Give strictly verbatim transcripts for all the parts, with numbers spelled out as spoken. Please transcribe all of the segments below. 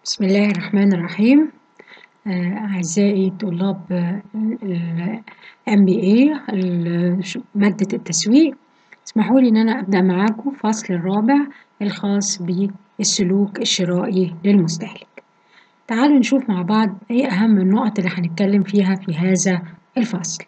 بسم الله الرحمن الرحيم. أعزائي طلاب ال إم بي إيه مادة التسويق، اسمحوا لي إن أنا أبدأ معاكم الفصل الرابع الخاص بالسلوك الشرائي للمستهلك. تعالوا نشوف مع بعض إيه أهم النقط اللي هنتكلم فيها في هذا الفصل.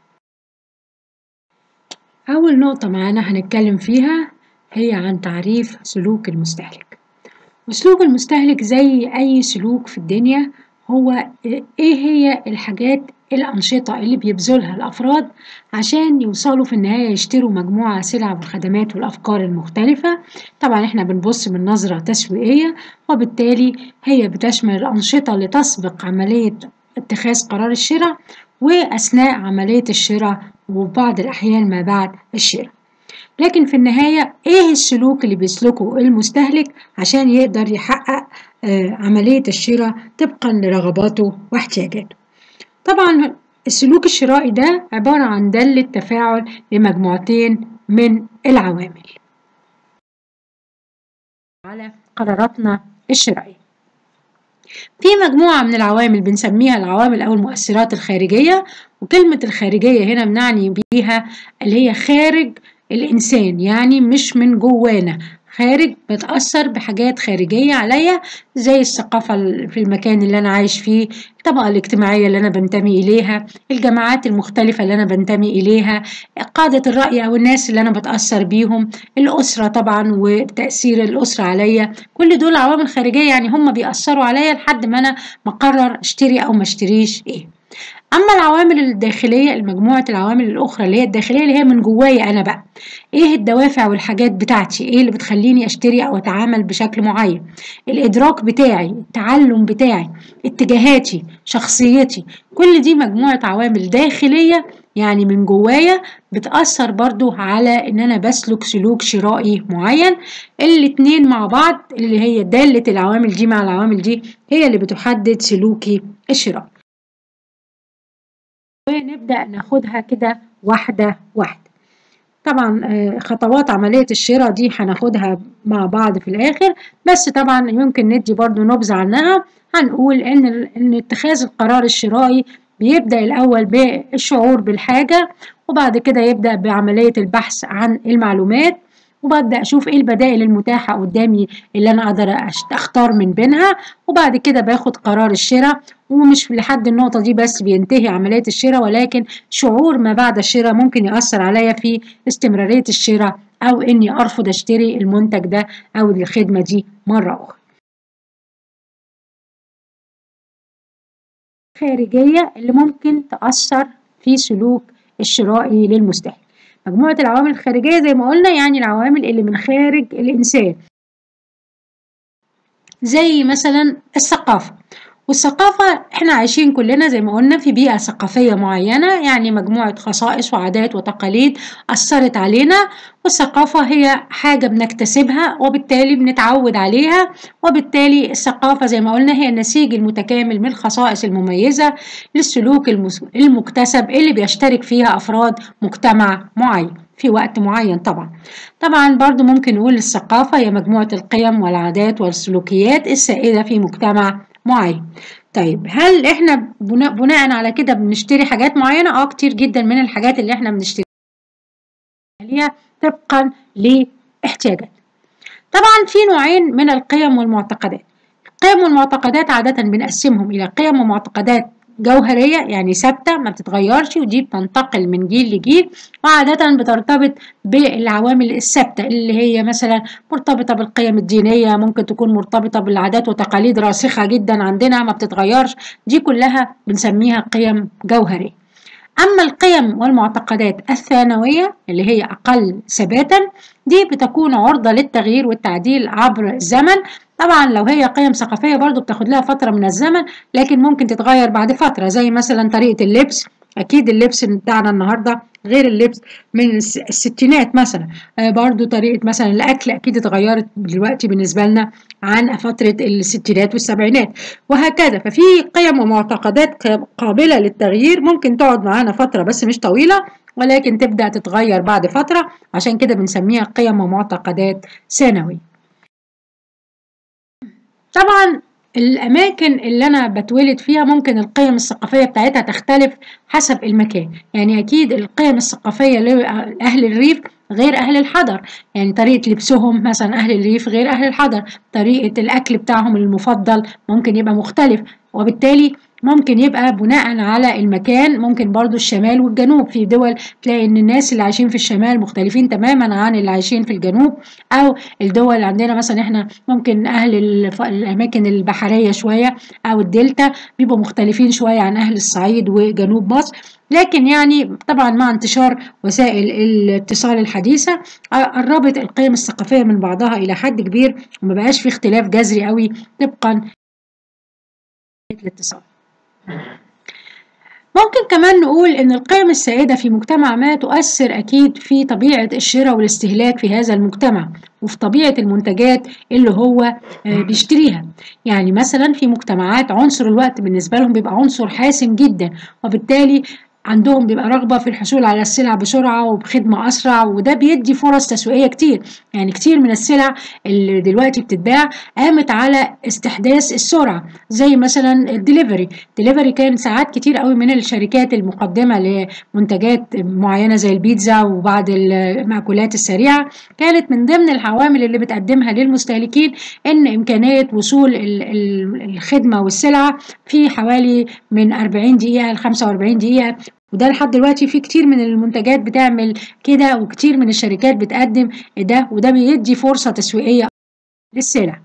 أول نقطة معانا هنتكلم فيها هي عن تعريف سلوك المستهلك. وسلوك المستهلك زي أي سلوك في الدنيا هو إيه هي الحاجات الأنشطة اللي بيبذلها الأفراد عشان يوصلوا في النهاية يشتروا مجموعة سلع والخدمات والأفكار المختلفة. طبعا إحنا بنبص من نظرة تسويقية، وبالتالي هي بتشمل الأنشطة اللي تسبق عملية اتخاذ قرار الشراء وأثناء عملية الشراء وبعض الأحيان ما بعد الشراء. لكن في النهاية إيه السلوك اللي بيسلكه المستهلك عشان يقدر يحقق عملية الشراء طبقا لرغباته واحتياجاته؟ طبعا السلوك الشرائي ده عبارة عن دالة تفاعل لمجموعتين من العوامل على قراراتنا الشرائية. في مجموعة من العوامل بنسميها العوامل أو المؤثرات الخارجية، وكلمة الخارجية هنا بنعني بيها اللي هي خارج الإنسان، يعني مش من جوانا، خارج بتأثر بحاجات خارجية عليا زي الثقافة في المكان اللي أنا عايش فيه، الطبقة الاجتماعية اللي أنا بنتمي إليها، الجماعات المختلفة اللي أنا بنتمي إليها، قادة الرأي أو الناس اللي أنا بتأثر بيهم، الأسرة طبعا وتأثير الأسرة عليا. كل دول عوامل خارجية، يعني هم بيأثروا عليا لحد ما أنا مقرر أشتري أو ما أشتريش إيه. أما العوامل الداخلية، المجموعة العوامل الأخرى اللي هي الداخلية اللي هي من جوايا أنا بقى، إيه الدوافع والحاجات بتاعتي، إيه اللي بتخليني أشتري أو أتعامل بشكل معين، الإدراك بتاعي، التعلم بتاعي، اتجاهاتي، شخصيتي، كل دي مجموعة عوامل داخلية يعني من جوايا بتأثر برضو على إن أنا بسلك سلوك شرائي معين. الاتنين مع بعض اللي هي دالة العوامل دي مع العوامل دي هي اللي بتحدد سلوكي الشرائي. ونبدأ ناخدها كده واحدة واحدة. طبعا خطوات عملية الشراء دي هناخدها مع بعض في الآخر، بس طبعا يمكن ندي برضو نبذة عنها. هنقول إن, إن اتخاذ القرار الشرائي بيبدأ الأول بالشعور بالحاجة، وبعد كده يبدأ بعملية البحث عن المعلومات، وببدأ أشوف إيه البدائل المتاحة قدامي اللي أنا أقدر أختار من بينها، وبعد كده باخد قرار الشراء. ومش لحد النقطة دي بس بينتهي عملية الشراء، ولكن شعور ما بعد الشراء ممكن يأثر عليا في استمرارية الشراء أو إني أرفض أشتري المنتج ده أو الخدمة دي مرة أخرى. خارجية اللي ممكن تأثر في سلوك الشرائي للمستهلك. مجموعة العوامل الخارجية زي ما قلنا يعني العوامل اللي من خارج الإنسان، زي مثلا الثقافة. والثقافة احنا عايشين كلنا زي ما قلنا في بيئة ثقافية معينة، يعني مجموعة خصائص وعادات وتقاليد أثرت علينا، والثقافة هي حاجة بنكتسبها وبالتالي بنتعود عليها، وبالتالي الثقافة زي ما قلنا هي النسيج المتكامل من الخصائص المميزة للسلوك المكتسب اللي بيشترك فيها أفراد مجتمع معين في وقت معين. طبعا طبعا برضو ممكن نقول الثقافة هي مجموعة القيم والعادات والسلوكيات السائدة في مجتمع معين. طيب هل احنا بناء, بناء على كده بنشتري حاجات معينة؟ اه كتير جدا من الحاجات اللي احنا بنشتريها طبقا لاحتياجات. طبعا في نوعين من القيم والمعتقدات. القيم والمعتقدات عادة بنقسمهم إلى قيم ومعتقدات جوهرية يعني ثابتة ما بتتغيرش، ودي بتنتقل من جيل لجيل، وعادة بترتبط بالعوامل الثابتة اللي هي مثلا مرتبطة بالقيم الدينية، ممكن تكون مرتبطة بالعادات وتقاليد راسخة جدا عندنا ما بتتغيرش، دي كلها بنسميها قيم جوهرية. أما القيم والمعتقدات الثانوية اللي هي أقل ثباتا، دي بتكون عرضة للتغيير والتعديل عبر الزمن. طبعا لو هي قيم ثقافية برضو بتاخد لها فترة من الزمن، لكن ممكن تتغير بعد فترة، زي مثلا طريقة اللبس. أكيد اللبس بتاعنا النهاردة غير اللبس من الستينات مثلا، برضو طريقة مثلا الأكل أكيد اتغيرت دلوقتي بالنسبة لنا عن فترة الستينات والسبعينات وهكذا. ففي قيم ومعتقدات قابلة للتغيير ممكن تقعد معانا فترة بس مش طويلة، ولكن تبدأ تتغير بعد فترة، عشان كده بنسميها قيم ومعتقدات ثانوية. طبعا الأماكن اللي أنا بتولد فيها ممكن القيم الثقافية بتاعتها تختلف حسب المكان. يعني أكيد القيم الثقافية لأهل الريف غير أهل الحضر، يعني طريقة لبسهم مثلا أهل الريف غير أهل الحضر، طريقة الأكل بتاعهم المفضل ممكن يبقى مختلف، وبالتالي ممكن يبقى بناء على المكان. ممكن برضو الشمال والجنوب، في دول تلاقي ان الناس اللي عايشين في الشمال مختلفين تماما عن اللي عايشين في الجنوب، او الدول اللي عندنا مثلا احنا ممكن اهل الاماكن البحرية شوية او الدلتا بيبقوا مختلفين شوية عن اهل الصعيد وجنوب مصر. لكن يعني طبعا مع انتشار وسائل الاتصال الحديثة قربت القيم الثقافية من بعضها الى حد كبير، وما بقاش في اختلاف جذري قوي طبقا الاتصال. ممكن كمان نقول إن القيم السائدة في مجتمع ما تؤثر أكيد في طبيعة الشراء والاستهلاك في هذا المجتمع، وفي طبيعة المنتجات اللي هو بيشتريها. يعني مثلا في مجتمعات عنصر الوقت بالنسبة لهم بيبقى عنصر حاسم جدا، وبالتالي عندهم بيبقى رغبة في الحصول على السلع بسرعة وبخدمة أسرع، وده بيدي فرص تسويقية كتير. يعني كتير من السلع اللي دلوقتي بتتباع قامت على استحداث السرعة، زي مثلا الدليفري. الدليفري كان ساعات كتير قوي من الشركات المقدمة لمنتجات معينة زي البيتزا وبعض المأكولات السريعة، كانت من ضمن العوامل اللي بتقدمها للمستهلكين إن إمكانية وصول الخدمة والسلعة في حوالي من أربعين دقيقة ل خمسة وأربعين دقيقة. وده لحد دلوقتي في كتير من المنتجات بتعمل كده، وكتير من الشركات بتقدم ده، وده بيدي فرصة تسويقية للسلع.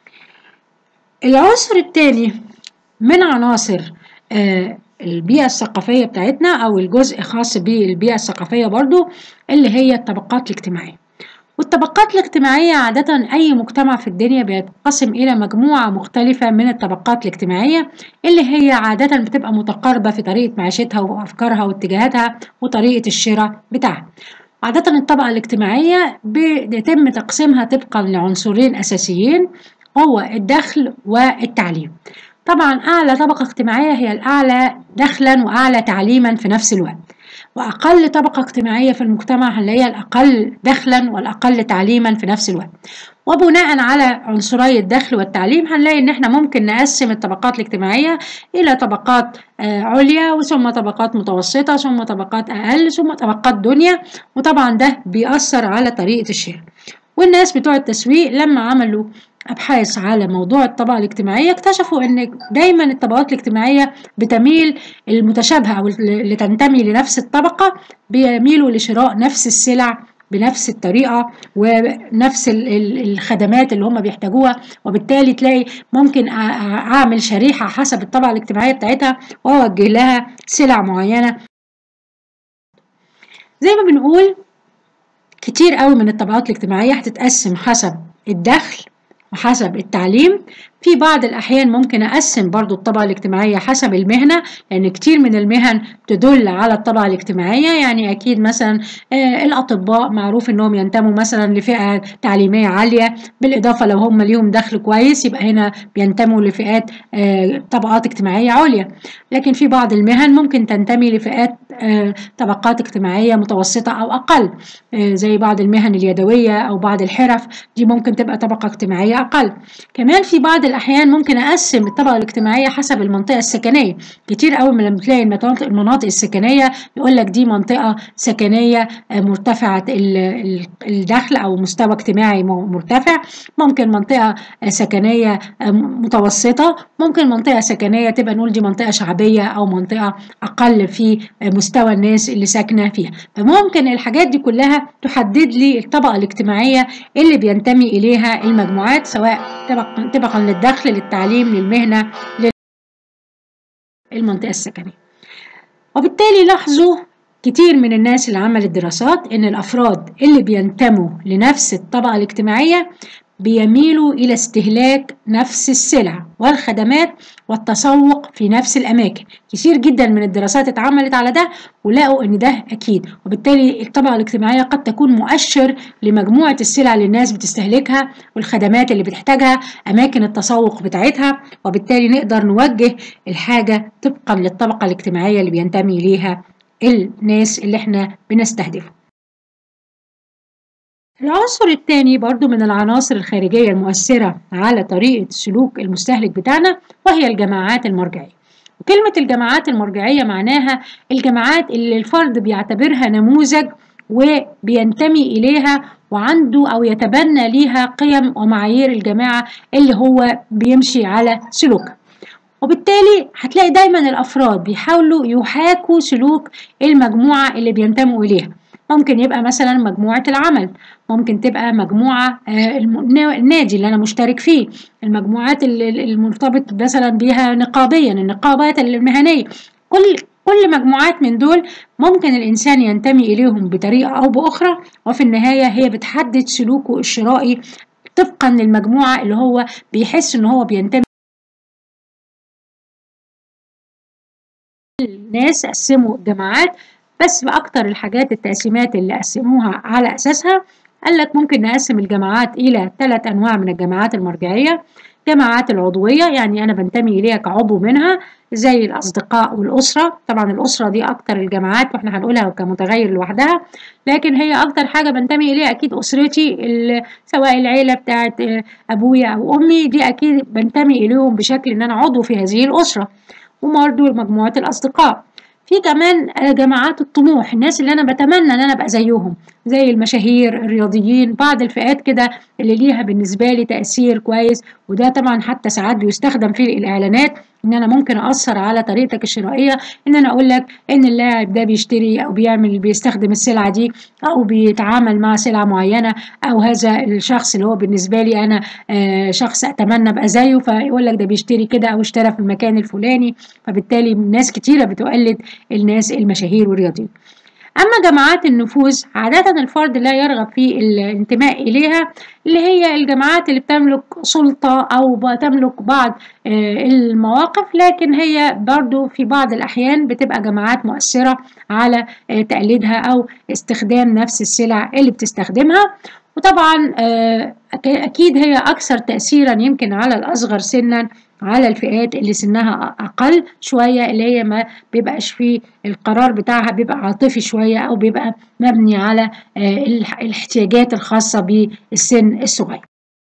العنصر الثاني من عناصر آه البيئة الثقافية بتاعتنا، أو الجزء خاص بالبيئة الثقافية برضو، اللي هي الطبقات الاجتماعية. والطبقات الاجتماعية عادة أي مجتمع في الدنيا بيتقسم إلى مجموعة مختلفة من الطبقات الاجتماعية، اللي هي عادة بتبقى متقاربة في طريقة معيشتها وأفكارها واتجاهاتها وطريقة الشراء بتاعها. عادة الطبقة الاجتماعية بيتم تقسيمها طبقا لعنصرين أساسيين، هو الدخل والتعليم. طبعا أعلى طبقة اجتماعية هي الأعلى دخلا وأعلى تعليما في نفس الوقت، وأقل طبقة اجتماعية في المجتمع هنلاقيها الأقل دخلا والأقل تعليما في نفس الوقت. وبناء على عنصري الدخل والتعليم هنلاقي إن احنا ممكن نقسم الطبقات الاجتماعية إلى طبقات عليا، وثم طبقات متوسطة، ثم طبقات أقل، ثم طبقات دنيا. وطبعا ده بيأثر على طريقة الشراء. والناس بتوع التسويق لما عملوا أبحاث على موضوع الطبقة الاجتماعية اكتشفوا إن دايما الطبقات الاجتماعية بتميل المتشابهة أو اللي تنتمي لنفس الطبقة بيميلوا لشراء نفس السلع بنفس الطريقة ونفس الخدمات اللي هم بيحتاجوها. وبالتالي تلاقي ممكن أعمل شريحة حسب الطبقة الاجتماعية بتاعتها وأوجه لها سلع معينة. زي ما بنقول كتير قوي من الطبقات الاجتماعية هتتقسم حسب الدخل وحسب التعليم. في بعض الأحيان ممكن أقسم برضو الطبقة الاجتماعية حسب المهنة، لأن كتير من المهن تدل على الطبقة الاجتماعية. يعني أكيد مثلا آه الأطباء معروف أنهم ينتموا مثلا لفئة تعليمية عالية، بالإضافة لو هم ليهم دخل كويس يبقى هنا بينتموا لفئات آه طبقات اجتماعية عليا. لكن في بعض المهن ممكن تنتمي لفئات آه طبقات اجتماعية متوسطة أو أقل، آه زي بعض المهن اليدوية أو بعض الحرف، دي ممكن تبقى طبقة اجتماعية أقل. كمان في بعض الأحيان ممكن أقسم الطبقة الاجتماعية حسب المنطقة السكنية. كتير قوي لما بتلاقي المناطق السكنية يقول لك دي منطقة سكنية مرتفعة الدخل أو مستوى اجتماعي مرتفع. ممكن منطقة سكنية متوسطة، ممكن منطقة سكنية تبقى نقول دي منطقة شعبية أو منطقة أقل في مستوى الناس اللي ساكنة فيها. فممكن الحاجات دي كلها تحدد لي الطبقة الاجتماعية اللي بينتمي إليها المجموعات، سواء طبقا للدخل، للتعليم، للمهنة، للمنطقة السكنية. وبالتالي لاحظوا كتير من الناس اللي عملت دراسات إن الأفراد اللي بينتموا لنفس الطبقة الاجتماعية بيميلوا إلى استهلاك نفس السلع والخدمات والتسوق في نفس الأماكن. كتير جدا من الدراسات اتعملت على ده ولقوا إن ده أكيد. وبالتالي الطبقة الاجتماعية قد تكون مؤشر لمجموعة السلع اللي الناس بتستهلكها والخدمات اللي بتحتاجها، أماكن التسوق بتاعتها، وبالتالي نقدر نوجه الحاجة طبقا للطبقة الاجتماعية اللي بينتمي ليها الناس اللي احنا بنستهدفه. العنصر الثاني برضو من العناصر الخارجية المؤثرة على طريقة سلوك المستهلك بتاعنا وهي الجماعات المرجعية. وكلمة الجماعات المرجعية معناها الجماعات اللي الفرد بيعتبرها نموذج وبينتمي إليها وعنده أو يتبنى ليها قيم ومعايير الجماعة اللي هو بيمشي على سلوكها. وبالتالي هتلاقي دايما الأفراد بيحاولوا يحاكوا سلوك المجموعة اللي بينتموا إليها. ممكن يبقى مثلا مجموعة العمل، ممكن تبقى مجموعة النادي اللي أنا مشترك فيه، المجموعات المرتبط مثلا بيها نقابيا، النقابات المهنية، كل كل مجموعات من دول ممكن الإنسان ينتمي إليهم بطريقة أو بأخرى، وفي النهاية هي بتحدد سلوكه الشرائي طبقا للمجموعة اللي هو بيحس إن هو بينتمي. الناس قسموا جماعات، بس بأكتر الحاجات التقسيمات اللي قسموها على أساسها قال لك ممكن نقسم الجماعات إلى ثلاث أنواع من الجماعات المرجعية. جماعات العضوية، يعني أنا بنتمي إليها كعضو منها، زي الأصدقاء والأسرة. طبعا الأسرة دي أكتر الجماعات وإحنا هنقولها كمتغير لوحدها، لكن هي أكتر حاجة بنتمي إليها أكيد أسرتي، سواء العيلة بتاعت أبويا أو أمي، دي أكيد بنتمي إليهم بشكل إن أنا عضو في هذه الأسرة. وبرضه مجموعة الأصدقاء. في كمان جماعات الطموح، الناس اللي أنا بتمنى إن أنا أبقى زيهم، زي المشاهير، الرياضيين، بعض الفئات كده اللي ليها بالنسبة لي تأثير كويس. وده طبعا حتى ساعات بيستخدم في الإعلانات، إن أنا ممكن أثر على طريقتك الشرائية، إن أنا أقول لك إن اللاعب ده بيشتري أو بيعمل بيستخدم السلعة دي أو بيتعامل مع سلعة معينة، أو هذا الشخص اللي هو بالنسبة لي أنا آه شخص أتمنى أبقى زيه، فيقول لك ده بيشتري كده أو اشترى في المكان الفلاني. فبالتالي ناس كتيرة بتقلد الناس المشاهير والرياضيين. أما جماعات النفوذ، عادة الفرد لا يرغب في الانتماء إليها، اللي هي الجماعات اللي بتملك سلطة أو بتملك بعض المواقف، لكن هي برضو في بعض الأحيان بتبقى جماعات مؤثرة على تقليدها أو استخدام نفس السلع اللي بتستخدمها. وطبعا أكيد هي أكثر تأثيرا يمكن على الأصغر سنا، على الفئات اللي سنها أقل شوية، اللي هي ما بيبقاش فيه القرار بتاعها بيبقى عاطفي شوية، أو بيبقى مبني على الاحتياجات الخاصة بالسن الصغير.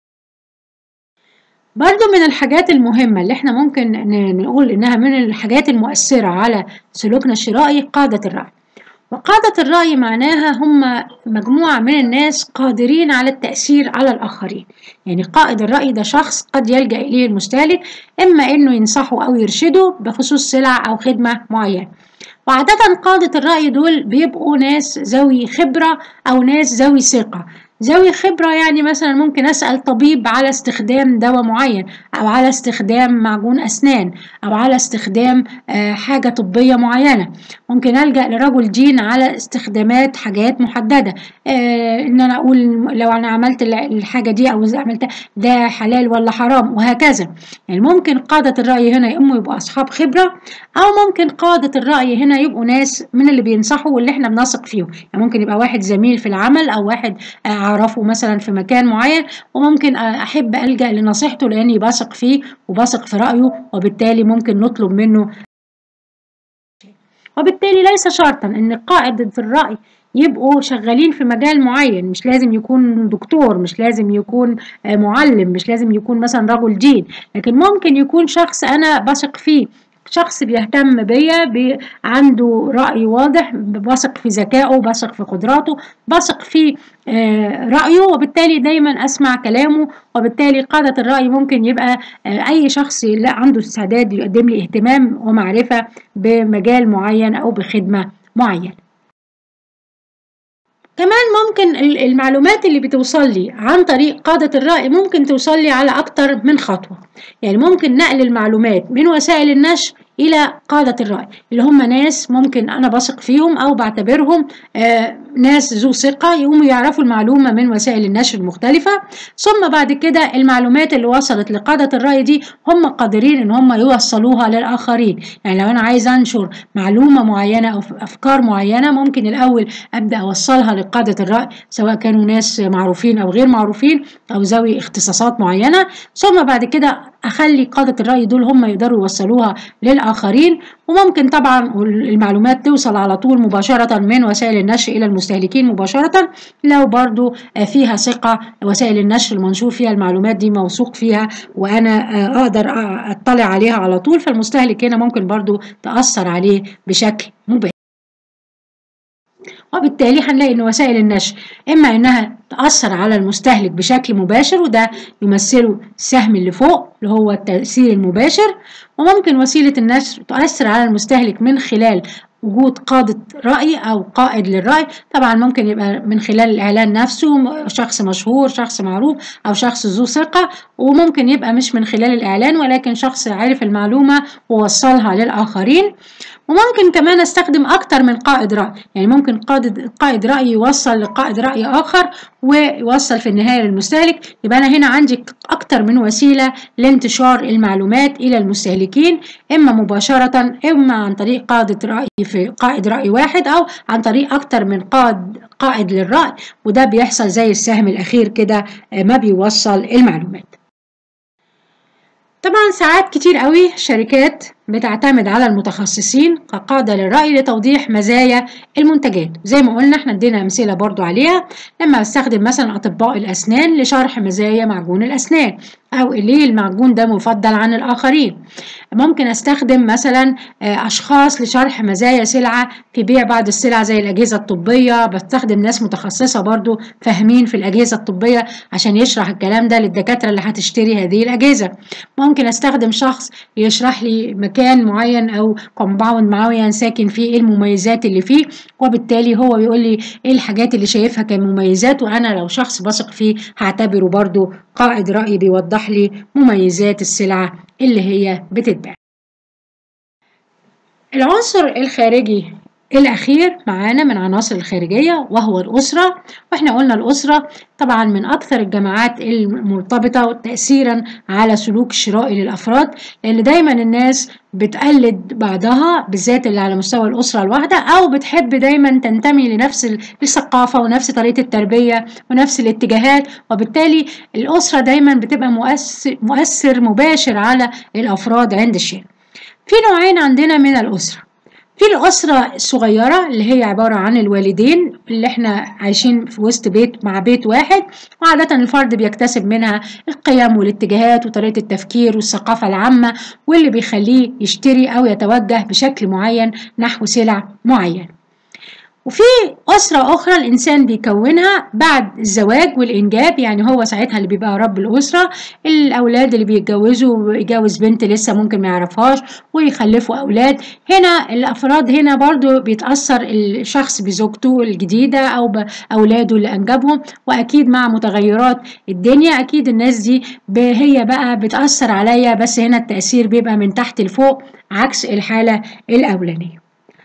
برضو من الحاجات المهمة اللي احنا ممكن نقول إنها من الحاجات المؤثرة على سلوكنا الشرائي قادة الرأي. وقادة الرأي معناها هم مجموعة من الناس قادرين على التأثير على الآخرين. يعني قائد الرأي ده شخص قد يلجأ إليه المستهلك، إما إنه ينصحه أو يرشده بخصوص سلع أو خدمة معينة. وعادة قادة الرأي دول بيبقوا ناس ذوي خبرة أو ناس ذوي ثقة. ذوي خبرة يعني مثلا ممكن أسأل طبيب على استخدام دواء معين، أو على استخدام معجون أسنان، أو على استخدام حاجة طبية معينة. ممكن ألجأ لرجل دين على استخدامات حاجات محددة، إن أنا أقول لو أنا عملت الحاجة دي أو عملتها ده حلال ولا حرام، وهكذا. يعني ممكن قادة الرأي هنا إما يبقوا أصحاب خبرة، أو ممكن قادة الرأي هنا يبقوا ناس من اللي بينصحوا واللي احنا بنثق فيهم. يعني ممكن يبقى واحد زميل في العمل، أو واحد أعرفه مثلا في مكان معين، وممكن أحب ألجأ لنصيحته لأني بثق فيه وبثق في رأيه، وبالتالي ممكن نطلب منه. وبالتالي ليس شرطا أن قائد الرأي يبقوا شغالين في مجال معين، مش لازم يكون دكتور، مش لازم يكون معلم، مش لازم يكون مثلا رجل دين، لكن ممكن يكون شخص أنا بثق فيه، شخص بيهتم بيا، بي عنده رأي واضح، بثق في ذكائه، بثق في قدراته، بثق في آه رأيه، وبالتالي دايما أسمع كلامه. وبالتالي قادة الرأي ممكن يبقى آه أي شخص لا عنده استعداد يقدم لي اهتمام ومعرفة بمجال معين أو بخدمة معينة. كمان ممكن المعلومات اللي بتوصل لي عن طريق قادة الرأي ممكن توصل لي على أكتر من خطوة. يعني ممكن نقل المعلومات من وسائل النشر إلى قادة الرأي، اللي هم ناس ممكن أنا بثق فيهم أو بعتبرهم آه ناس ذو ثقة، يقوموا يعرفوا المعلومة من وسائل النشر المختلفة. ثم بعد كده المعلومات اللي وصلت لقادة الرأي دي هم قادرين إن هم يوصلوها للآخرين. يعني لو أنا عايز أنشر معلومة معينة أو أفكار معينة، ممكن الأول أبدأ أوصلها لقادة الرأي، سواء كانوا ناس معروفين أو غير معروفين أو ذوي اختصاصات معينة، ثم بعد كده أخلي قادة الرأي دول هم يقدروا يوصلوها للآخرين للآخرين. وممكن طبعا المعلومات توصل على طول مباشرة من وسائل النشر إلى المستهلكين مباشرة لو برضو فيها ثقة، وسائل النشر المنشور فيها المعلومات دي موثوق فيها وأنا أقدر أطلع عليها على طول، فالمستهلك هنا ممكن برضو تأثر عليه بشكل مباشر. وبالتالي هنلاقي ان وسائل النشر اما انها تأثر على المستهلك بشكل مباشر، وده يمثله السهم اللي فوق اللي هو التأثير المباشر، وممكن وسيلة النشر تؤثر على المستهلك من خلال وجود قادة رأي أو قائد للرأي. طبعا ممكن يبقى من خلال الإعلان نفسه، شخص مشهور، شخص معروف، أو شخص ذو ثقة، وممكن يبقى مش من خلال الإعلان ولكن شخص عارف المعلومة ووصلها للآخرين. وممكن كمان استخدم اكتر من قائد رأي، يعني ممكن قائد قائد رأي يوصل لقائد رأي اخر ويوصل في النهاية للمستهلك. يبقى انا هنا عندي اكتر من وسيلة لانتشار المعلومات الى المستهلكين، اما مباشرة اما عن طريق قادة رأي في قائد رأي واحد او عن طريق اكتر من قائد قائد للرأي، وده بيحصل زي السهم الاخير كده ما بيوصل المعلومات. طبعا ساعات كتير قوي شركات بتعتمد على المتخصصين كقاعدة للرأي لتوضيح مزايا المنتجات، زي ما قلنا احنا ادينا امثلة برضو عليها، لما استخدم مثلا اطباء الاسنان لشرح مزايا معجون الاسنان، او ليه المعجون ده مفضل عن الاخرين. ممكن استخدم مثلا اشخاص لشرح مزايا سلعة في بيع بعض السلع زي الاجهزة الطبية، بستخدم ناس متخصصة برضو فاهمين في الاجهزة الطبية عشان يشرح الكلام ده للدكاترة اللي هتشتري هذه الاجهزة. ممكن استخدم شخص يشرح لي مكان معين او كومباوند معين ساكن فيه، ايه المميزات اللي فيه، وبالتالي هو بيقول لي ايه الحاجات اللي شايفها كمميزات، وانا لو شخص بثق فيه هعتبره برضو قائد رأي بيوضح لي مميزات السلعة اللي هي بتتباع. العنصر الخارجي الأخير معانا من عناصر الخارجية وهو الأسرة، وإحنا قلنا الأسرة طبعا من أكثر الجماعات المرتبطة تأثيرا على سلوك شرائي للأفراد، لأن دايما الناس بتقلد بعضها بالذات اللي على مستوى الأسرة الواحدة، أو بتحب دايما تنتمي لنفس الثقافة ونفس طريقة التربية ونفس الاتجاهات، وبالتالي الأسرة دايما بتبقى مؤثر, مؤثر مباشر على الأفراد عند الشراء. في نوعين عندنا من الأسرة، في الأسرة الصغيرة اللي هي عبارة عن الوالدين اللي احنا عايشين في وسط بيت مع بيت واحد، وعادة الفرد بيكتسب منها القيم والاتجاهات وطريقة التفكير والثقافة العامة، واللي بيخليه يشتري أو يتوجه بشكل معين نحو سلع معين. وفي أسرة أخرى الإنسان بيكونها بعد الزواج والإنجاب، يعني هو ساعتها اللي بيبقى رب الأسرة، الأولاد اللي بيتجوزوا ويجوز بنت لسه ممكن ما يعرفهاش ويخلفوا أولاد. هنا الأفراد هنا برضو بيتأثر الشخص بزوجته الجديدة أو بأولاده اللي أنجبهم، وأكيد مع متغيرات الدنيا أكيد الناس دي هي بقى بتأثر عليا، بس هنا التأثير بيبقى من تحت لفوق عكس الحالة الأولانية.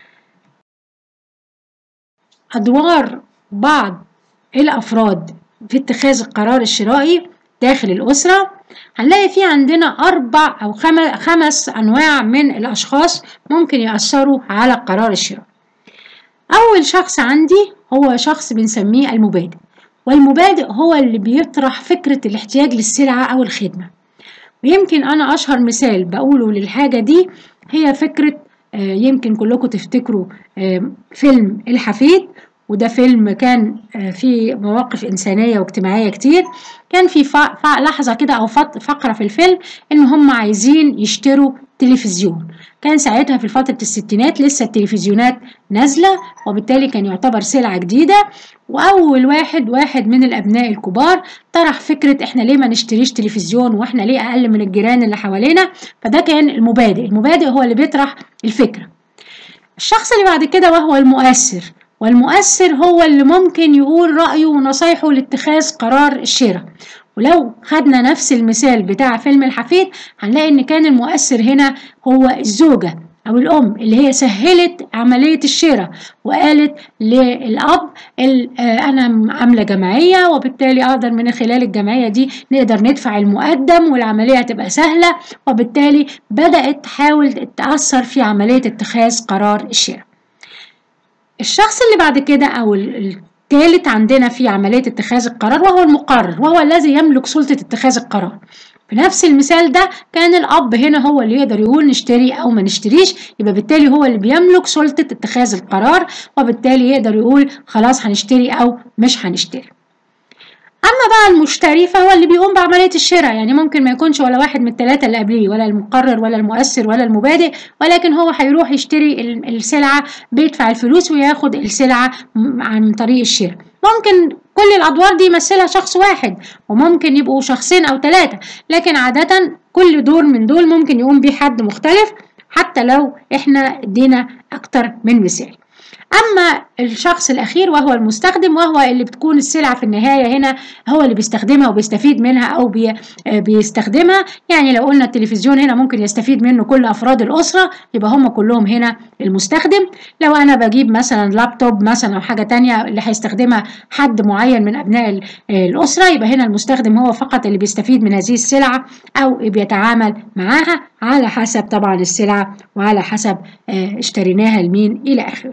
أدوار بعض الأفراد في اتخاذ القرار الشرائي داخل الأسرة، هنلاقي في عندنا أربع أو خمس أنواع من الأشخاص ممكن يأثروا على القرار الشرائي. أول شخص عندي هو شخص بنسميه المبادئ، والمبادئ هو اللي بيطرح فكرة الاحتياج للسلعة أو الخدمة. ويمكن أنا أشهر مثال بقوله للحاجة دي هي فكرة، يمكن كلكم تفتكروا فيلم الحفيد، وده فيلم كان فيه مواقف إنسانية واجتماعية كتير. كان في لحظة كده أو فقرة في الفيلم إن هم عايزين يشتروا تلفزيون، كان ساعتها في فترة الستينات لسه التلفزيونات نازلة، وبالتالي كان يعتبر سلعة جديدة. وأول واحد واحد من الأبناء الكبار طرح فكرة إحنا ليه ما نشتريش تلفزيون وإحنا ليه أقل من الجيران اللي حوالينا، فده كان المبادئ. المبادئ هو اللي بيطرح الفكرة. الشخص اللي بعد كده وهو المؤثر، والمؤثر هو اللي ممكن يقول رأيه ونصايحه لاتخاذ قرار الشراء. ولو خدنا نفس المثال بتاع فيلم الحفيد هنلاقي ان كان المؤثر هنا هو الزوجة او الام اللي هي سهلت عملية الشراء وقالت للاب انا عاملة جمعية وبالتالي اقدر من خلال الجمعية دي نقدر ندفع المقدم والعملية هتبقى سهلة، وبالتالي بدأت تحاول تأثر في عملية اتخاذ قرار الشراء. الشخص اللي بعد كده او ثالث عندنا في عملية اتخاذ القرار وهو المقرر، وهو الذي يملك سلطة اتخاذ القرار. في نفس المثال ده كان الأب هنا هو اللي يقدر يقول نشتري أو ما نشتريش، يبقى بالتالي هو اللي بيملك سلطة اتخاذ القرار، وبالتالي يقدر يقول خلاص هنشتري أو مش هنشتري. أما بقى المشتري فهو اللي بيقوم بعملية الشراء، يعني ممكن ما يكونش ولا واحد من الثلاثة اللي قبليه، ولا المقرر ولا المؤثر ولا المبادئ، ولكن هو هيروح يشتري السلعة، بيدفع الفلوس وياخد السلعة عن طريق الشراء. ممكن كل الأدوار دي يمثلها شخص واحد، وممكن يبقوا شخصين أو ثلاثة، لكن عادة كل دور من دول ممكن يقوم بيه حد مختلف، حتى لو احنا ادينا أكتر من مثال. أما الشخص الأخير وهو المستخدم، وهو اللي بتكون السلعة في النهاية هنا هو اللي بيستخدمها وبيستفيد منها أو بي بيستخدمها. يعني لو قلنا التلفزيون هنا ممكن يستفيد منه كل أفراد الأسرة، يبقى هم كلهم هنا المستخدم. لو أنا بجيب مثلا لابتوب مثلا أو حاجة تانية اللي هيستخدمها حد معين من أبناء الأسرة، يبقى هنا المستخدم هو فقط اللي بيستفيد من هذه السلعة أو بيتعامل معاها على حسب طبعا السلعة وعلى حسب اشتريناها لمين إلى آخره.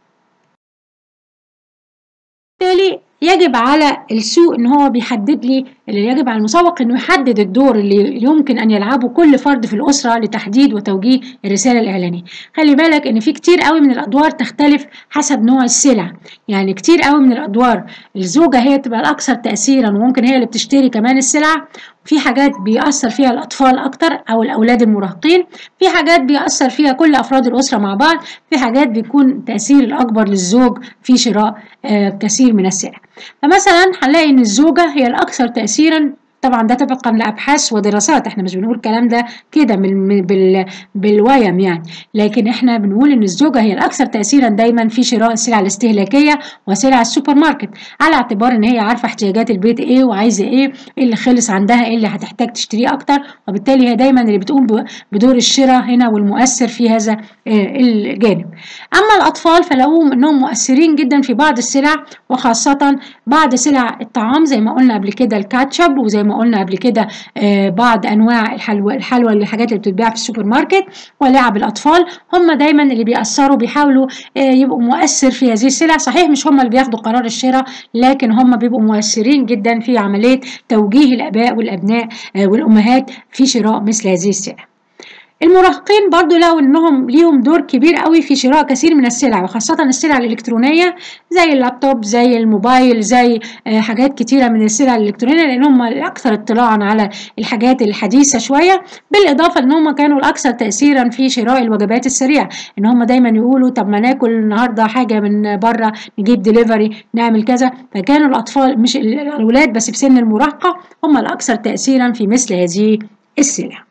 بالتالي يجب على السوق ان هو بيحدد لي، اللي يجب على المسوق انه يحدد الدور اللي يمكن ان يلعبه كل فرد في الاسره لتحديد وتوجيه الرساله الاعلانيه. خلي بالك ان في كتير قوي من الادوار تختلف حسب نوع السلع، يعني كتير قوي من الادوار الزوجه هي تبقى الاكثر تاثيرا وممكن هي اللي بتشتري كمان السلع، في حاجات بيأثر فيها الأطفال أكتر أو الأولاد المراهقين، في حاجات بيأثر فيها كل أفراد الأسرة مع بعض، في حاجات بيكون تأثير الأكبر للزوج في شراء آه كثير من السلع. فمثلا هنلاقي إن الزوجة هي الأكثر تأثيرا، طبعا ده طبقا لابحاث ودراسات، احنا مش بنقول الكلام ده كده بال بالويم يعني، لكن احنا بنقول ان الزوجه هي الاكثر تاثيرا دايما في شراء السلع الاستهلاكيه وسلع السوبر ماركت، على اعتبار ان هي عارفه احتياجات البيت ايه وعايزه ايه، ايه اللي خلص عندها، ايه اللي هتحتاج تشتريه اكتر، وبالتالي هي دايما اللي بتقوم بدور الشراء هنا والمؤثر في هذا الجانب. اما الاطفال فلقوهم انهم مؤثرين جدا في بعض السلع، وخاصه بعض سلع الطعام زي ما قلنا قبل كده الكاتشب، وزي ما قلنا قبل كده آه بعض انواع الحلوى الحلوى الحاجات اللي بتتباع في السوبر ماركت، ولعب الاطفال هم دايما اللي بيأثروا، بيحاولوا آه يبقوا مؤثر في هذه السلع. صحيح مش هم اللي بياخدوا قرار الشراء، لكن هم بيبقوا مؤثرين جدا في عمليه توجيه الاباء والابناء آه والامهات في شراء مثل هذه السلع. المراهقين برضو لقوا انهم ليهم دور كبير قوي في شراء كثير من السلع، وخاصة السلع الالكترونية زي اللابتوب زي الموبايل زي حاجات كتيرة من السلع الالكترونية، لان هم الاكثر اطلاعا على الحاجات الحديثة شوية، بالاضافة ان هم كانوا الاكثر تأثيرا في شراء الوجبات السريعة، ان هم دايما يقولوا طب ما ناكل النهاردة حاجة من بره، نجيب ديليفري، نعمل كذا. فكانوا الاطفال مش الاولاد بس في سن المراهقة هم الاكثر تأثيرا في مثل هذه السلع.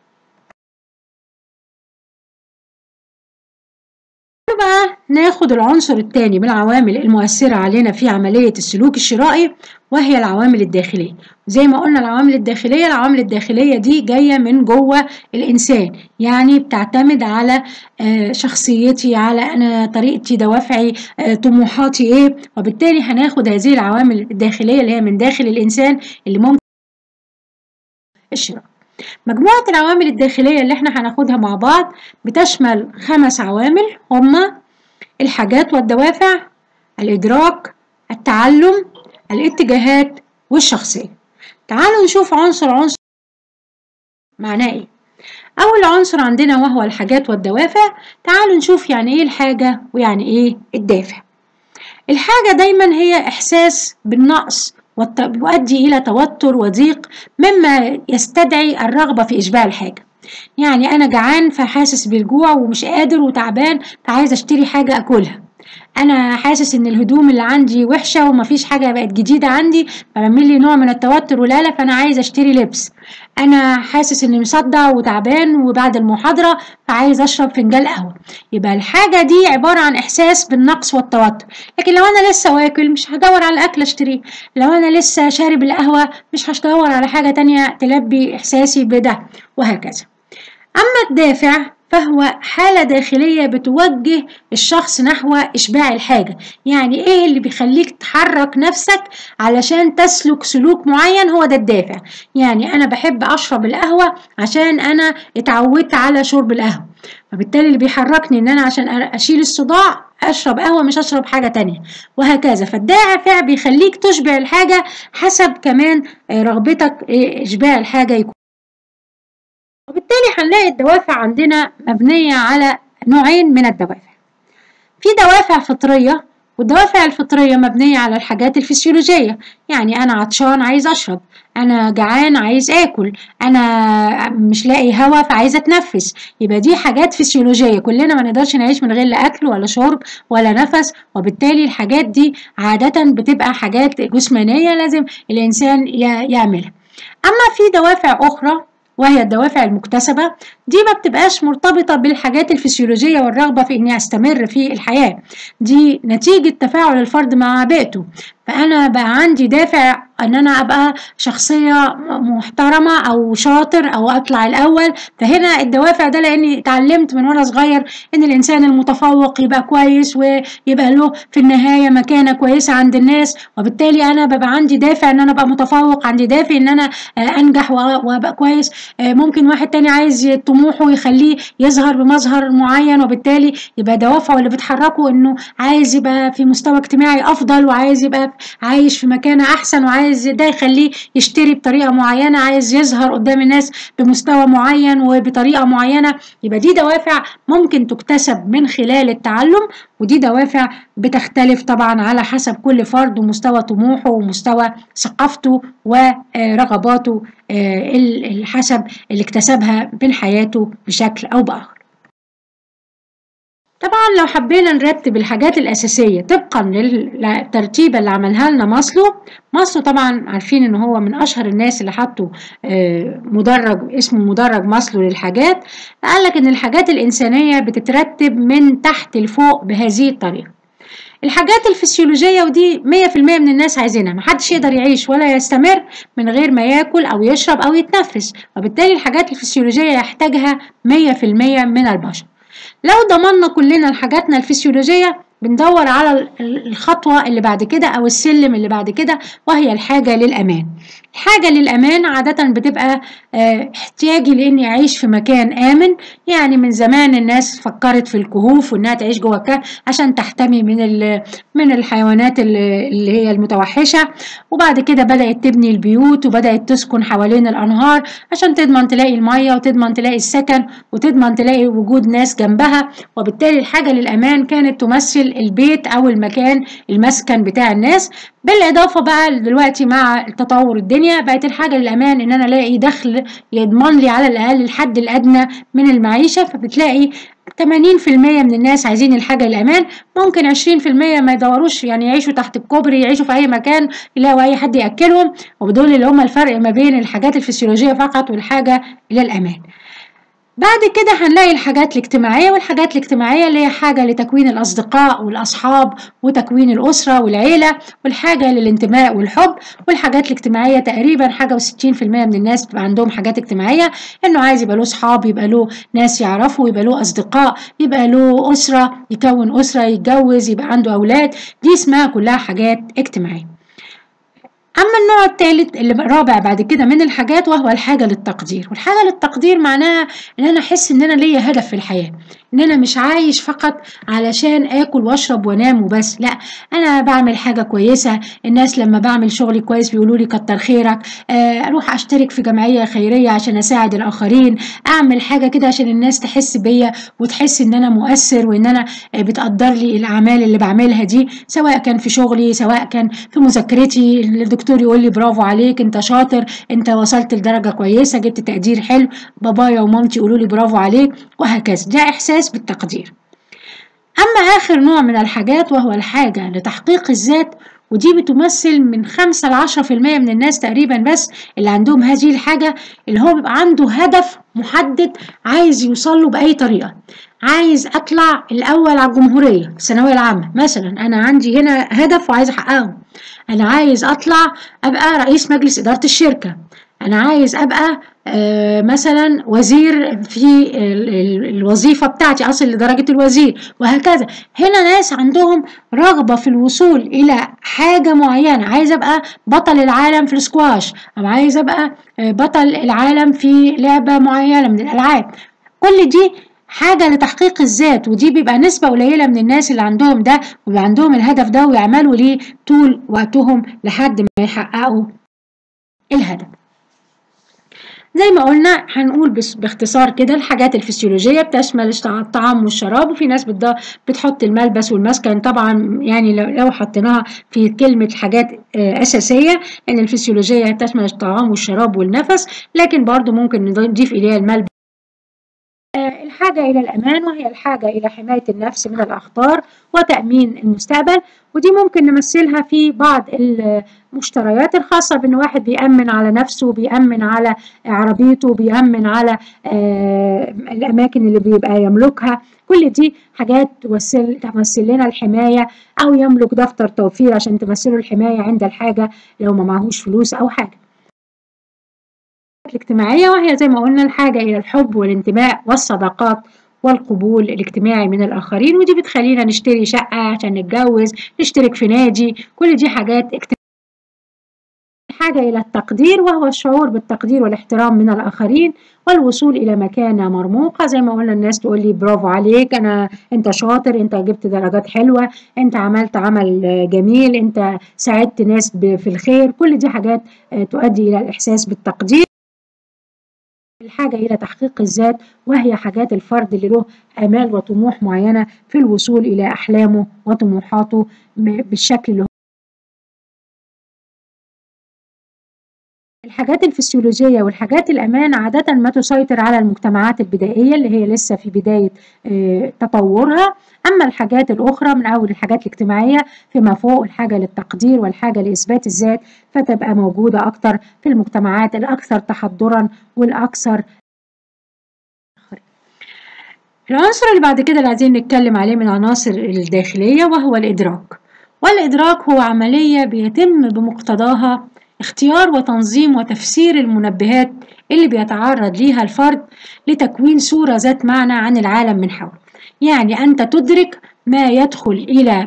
بقى ناخد العنصر الثاني من العوامل المؤثرة علينا في عملية السلوك الشرائي، وهي العوامل الداخلية. زي ما قلنا العوامل الداخلية، العوامل الداخلية دي جاية من جوه الإنسان، يعني بتعتمد على شخصيتي، على أنا طريقتي، دوافعي، طموحاتي إيه، وبالتالي هناخد هذه العوامل الداخلية اللي هي من داخل الإنسان اللي ممكن الشراء. مجموعة العوامل الداخلية اللي احنا هناخدها مع بعض بتشمل خمس عوامل، هما الحاجات والدوافع، الإدراك، التعلم، الاتجاهات، والشخصية. تعالوا نشوف عنصر عنصر معناه ايه. أول عنصر عندنا وهو الحاجات والدوافع. تعالوا نشوف يعني ايه الحاجة ويعني ايه الدافع. الحاجة دايما هي إحساس بالنقص ويؤدي إلى توتر وضيق مما يستدعي الرغبة في إشباع الحاجة. يعني أنا جعان فحاسس بالجوع ومش قادر وتعبان فعايز أشتري حاجة أكلها. أنا حاسس إن الهدوم اللي عندي وحشة ومفيش حاجة بقت جديدة عندي فبعمل لي نوع من التوتر والقلق فأنا عايز أشتري لبس. أنا حاسس إني مصدع وتعبان وبعد المحاضرة فعايز أشرب فنجان قهوة. يبقى الحاجة دي عبارة عن إحساس بالنقص والتوتر. لكن لو أنا لسه واكل مش هدور على أكل أشتريه، لو أنا لسه شارب القهوة مش هدور على حاجة تانية تلبي إحساسي بده، وهكذا. أما الدافع فهو حالة داخلية بتوجه الشخص نحو إشباع الحاجة. يعني إيه اللي بيخليك تحرك نفسك علشان تسلك سلوك معين؟ هو ده الدافع. يعني أنا بحب أشرب القهوة عشان أنا اتعودت على شرب القهوة، فبالتالي اللي بيحركني إن أنا عشان أشيل الصداع أشرب قهوة مش أشرب حاجة تانية، وهكذا. فالدافع بيخليك تشبع الحاجة حسب كمان رغبتك إشباع الحاجة يكون. وبالتالي هنلاقي الدوافع عندنا مبنية على نوعين من الدوافع. في دوافع فطرية، والدوافع الفطرية مبنية على الحاجات الفسيولوجية. يعني أنا عطشان عايز أشرب، أنا جعان عايز آكل، أنا مش لاقي هوا فعايز أتنفس. يبقى دي حاجات فسيولوجية، كلنا ما نقدرش نعيش من غير لا أكل ولا شرب ولا نفس، وبالتالي الحاجات دي عادة بتبقى حاجات جسمانية لازم الإنسان يعملها. أما في دوافع أخرى وهي الدوافع المكتسبة، دي ما بتبقاش مرتبطة بالحاجات الفسيولوجية والرغبة في إني أستمر في الحياة، دي نتيجة تفاعل الفرد مع بيئته. فأنا بقى عندي دافع إن أنا أبقى شخصية محترمة أو شاطر أو أطلع الأول. فهنا الدوافع ده لأني اتعلمت من وأنا صغير إن الإنسان المتفوق يبقى كويس ويبقى له في النهاية مكانة كويسة عند الناس، وبالتالي أنا ببقى عندي دافع إن أنا أبقى متفوق، عندي دافع إن أنا أنجح وأبقى كويس. ممكن واحد تاني عايز طموحه يخليه يظهر بمظهر معين، وبالتالي يبقى دوافعه اللي بتحركه إنه عايز يبقى في مستوى اجتماعي أفضل، وعايز يبقى عايش في مكانة أحسن، وعايز ده يخليه يشتري بطريقة معينة، عايز يظهر قدام الناس بمستوى معين وبطريقة معينة. يبقى دي دوافع ممكن تكتسب من خلال التعلم، ودي دوافع بتختلف طبعا على حسب كل فرد ومستوى طموحه ومستوى ثقافته ورغباته حسب اللي اكتسبها من حياته بشكل أو بآخر. طبعا لو حبينا نرتب الحاجات الأساسية طبقا للترتيب اللي عملها لنا ماسلو، ماسلو طبعا عارفين ان هو من اشهر الناس اللي حطوا مدرج اسمه مدرج ماسلو للحاجات. قال لك ان الحاجات الإنسانية بتترتب من تحت لفوق بهذه الطريقة. الحاجات الفسيولوجية، ودي مية في المية من الناس عايزينها، محدش يقدر يعيش ولا يستمر من غير ما ياكل أو يشرب أو يتنفس، وبالتالي الحاجات الفسيولوجية يحتاجها مية في المية من البشر. لو ضمننا كلنا حاجاتنا الفسيولوجية بندور على الخطوة اللي بعد كده أو السلم اللي بعد كده، وهي الحاجة للأمان. الحاجة للأمان عادة بتبقى اه احتياجي لإني أعيش في مكان آمن. يعني من زمان الناس فكرت في الكهوف وإنها تعيش جوه الكهف عشان تحتمي من من الحيوانات اللي هي المتوحشة، وبعد كده بدأت تبني البيوت وبدأت تسكن حوالين الأنهار عشان تضمن تلاقي المية وتضمن تلاقي السكن وتضمن تلاقي وجود ناس جنبها. وبالتالي الحاجة للأمان كانت تمثل البيت أو المكان المسكن بتاع الناس. بالإضافة بقى دلوقتي مع التطور الدنيا بقت الحاجة للأمان إن أنا ألاقي دخل يضمن لي على الأقل الحد الأدنى من المعيشة. فبتلاقي ثمانين في المية من الناس عايزين الحاجة للأمان، ممكن عشرين في المية ما يدوروش، يعني يعيشوا تحت الكوبري، يعيشوا في أي مكان يلاقوا أي حد يأكلهم، ودول اللي هم الفرق ما بين الحاجات الفسيولوجية فقط والحاجة للأمان. بعد كده هنلاقي الحاجات الاجتماعية، والحاجات الاجتماعية اللي هي حاجة لتكوين الأصدقاء والأصحاب وتكوين الأسرة والعيلة، والحاجة للانتماء والحب. والحاجات الاجتماعية تقريبا حاجة وستين في المية من الناس بيبقى عندهم حاجات اجتماعية، إنه عايز يبقى له أصحاب، يبقى له ناس يعرفه، يبقى له أصدقاء، يبقى له أسرة، يكون أسرة، يتجوز، يبقى عنده أولاد. دي اسمها كلها حاجات اجتماعية. أما النوع الثالث اللي رابع بعد كده من الحاجات وهو الحاجة للتقدير. والحاجة للتقدير معناها إن أنا أحس إن أنا ليا هدف في الحياة، إن أنا مش عايش فقط علشان آكل وأشرب وأنام وبس، لا أنا بعمل حاجة كويسة. الناس لما بعمل شغلي كويس بيقولوا لي كتر خيرك، أروح أشترك في جمعية خيرية عشان أساعد الآخرين، أعمل حاجة كده عشان الناس تحس بيا وتحس إن أنا مؤثر وإن أنا بتقدر لي الأعمال اللي بعملها دي، سواء كان في شغلي سواء كان في مذاكرتي. الدكتور يقول لي برافو عليك، انت شاطر، انت وصلت لدرجة كويسة، جبت تقدير حلو، بابايا ومامتي يقولوا لي برافو عليك، وهكذا. ده إحساس بالتقدير. أما آخر نوع من الحاجات وهو الحاجة لتحقيق الذات، ودي بتمثل من خمسة لعشرة في المية من الناس تقريبا بس اللي عندهم هذه الحاجة، اللي هو بيبقى عنده هدف محدد عايز يوصل له بأي طريقة. عايز أطلع الأول على الجمهورية في الثانوية العامة مثلا، أنا عندي هنا هدف وعايز أحققه. أنا عايز أطلع أبقى رئيس مجلس إدارة الشركة، أنا عايز أبقى آه مثلا وزير في ال ال الوظيفة بتاعتي، أصل لدرجة الوزير، وهكذا. هنا ناس عندهم رغبة في الوصول إلى حاجة معينة، عايز أبقى بطل العالم في السكواش، أو عايز أبقى آه بطل العالم في لعبة معينة من الألعاب. كل دي حاجة لتحقيق الذات، ودي بيبقى نسبة قليلة من الناس اللي عندهم ده ويبقى عندهم الهدف ده ويعملوا ليه طول وقتهم لحد ما يحققوا الهدف. زي ما قلنا هنقول باختصار كده الحاجات الفسيولوجية بتشمل الطعام والشراب، وفي ناس بتحط الملبس والمسكن. طبعا يعني لو حطيناها في كلمة حاجات أساسية، إن الفسيولوجية تشمل الطعام والشراب والنفس، لكن برضو ممكن نضيف إليها الملبس. الحاجة إلى الأمان، وهي الحاجة إلى حماية النفس من الأخطار وتأمين المستقبل، ودي ممكن نمثلها في بعض المشتريات الخاصة بأن واحد بيأمن على نفسه، بيأمن على عربيته، بيأمن على الأماكن اللي بيبقى يملكها. كل دي حاجات تمثل تمثل لنا الحماية، أو يملك دفتر توفير عشان تمثله الحماية عند الحاجة لو ما معهوش فلوس أو حاجة. الاجتماعية، وهي زي ما قلنا الحاجة إلى الحب والانتماء والصداقات والقبول الاجتماعي من الآخرين، ودي بتخلينا نشتري شقة عشان نتجوز، نشترك في نادي، كل دي حاجات اجتماعية. الحاجة إلى التقدير، وهو الشعور بالتقدير والاحترام من الآخرين والوصول إلى مكانة مرموقة. زي ما قلنا الناس تقول لي برافو عليك، أنا أنت شاطر، أنت جبت درجات حلوة، أنت عملت عمل جميل، أنت ساعدت ناس في الخير. كل دي حاجات تؤدي إلى الإحساس بالتقدير. الحاجة إلى تحقيق الذات، وهي حاجات الفرد اللي له آمال وطموح معينة في الوصول إلى أحلامه وطموحاته بالشكل اللي هو. الحاجات الفسيولوجية والحاجات الأمان عادة ما تسيطر على المجتمعات البدائية اللي هي لسه في بداية تطورها. أما الحاجات الأخرى من أول الحاجات الاجتماعية فيما فوق، الحاجة للتقدير والحاجة لإثبات الذات، فتبقى موجودة أكتر في المجتمعات الأكثر تحضرا والأكثر. العنصر اللي بعد كده اللي عايزين نتكلم عليه من العناصر الداخلية، وهو الإدراك. والإدراك هو عملية بيتم بمقتضاها اختيار وتنظيم وتفسير المنبهات اللي بيتعرض ليها الفرد لتكوين صورة ذات معنى عن العالم من حوله. يعني أنت تدرك ما يدخل إلى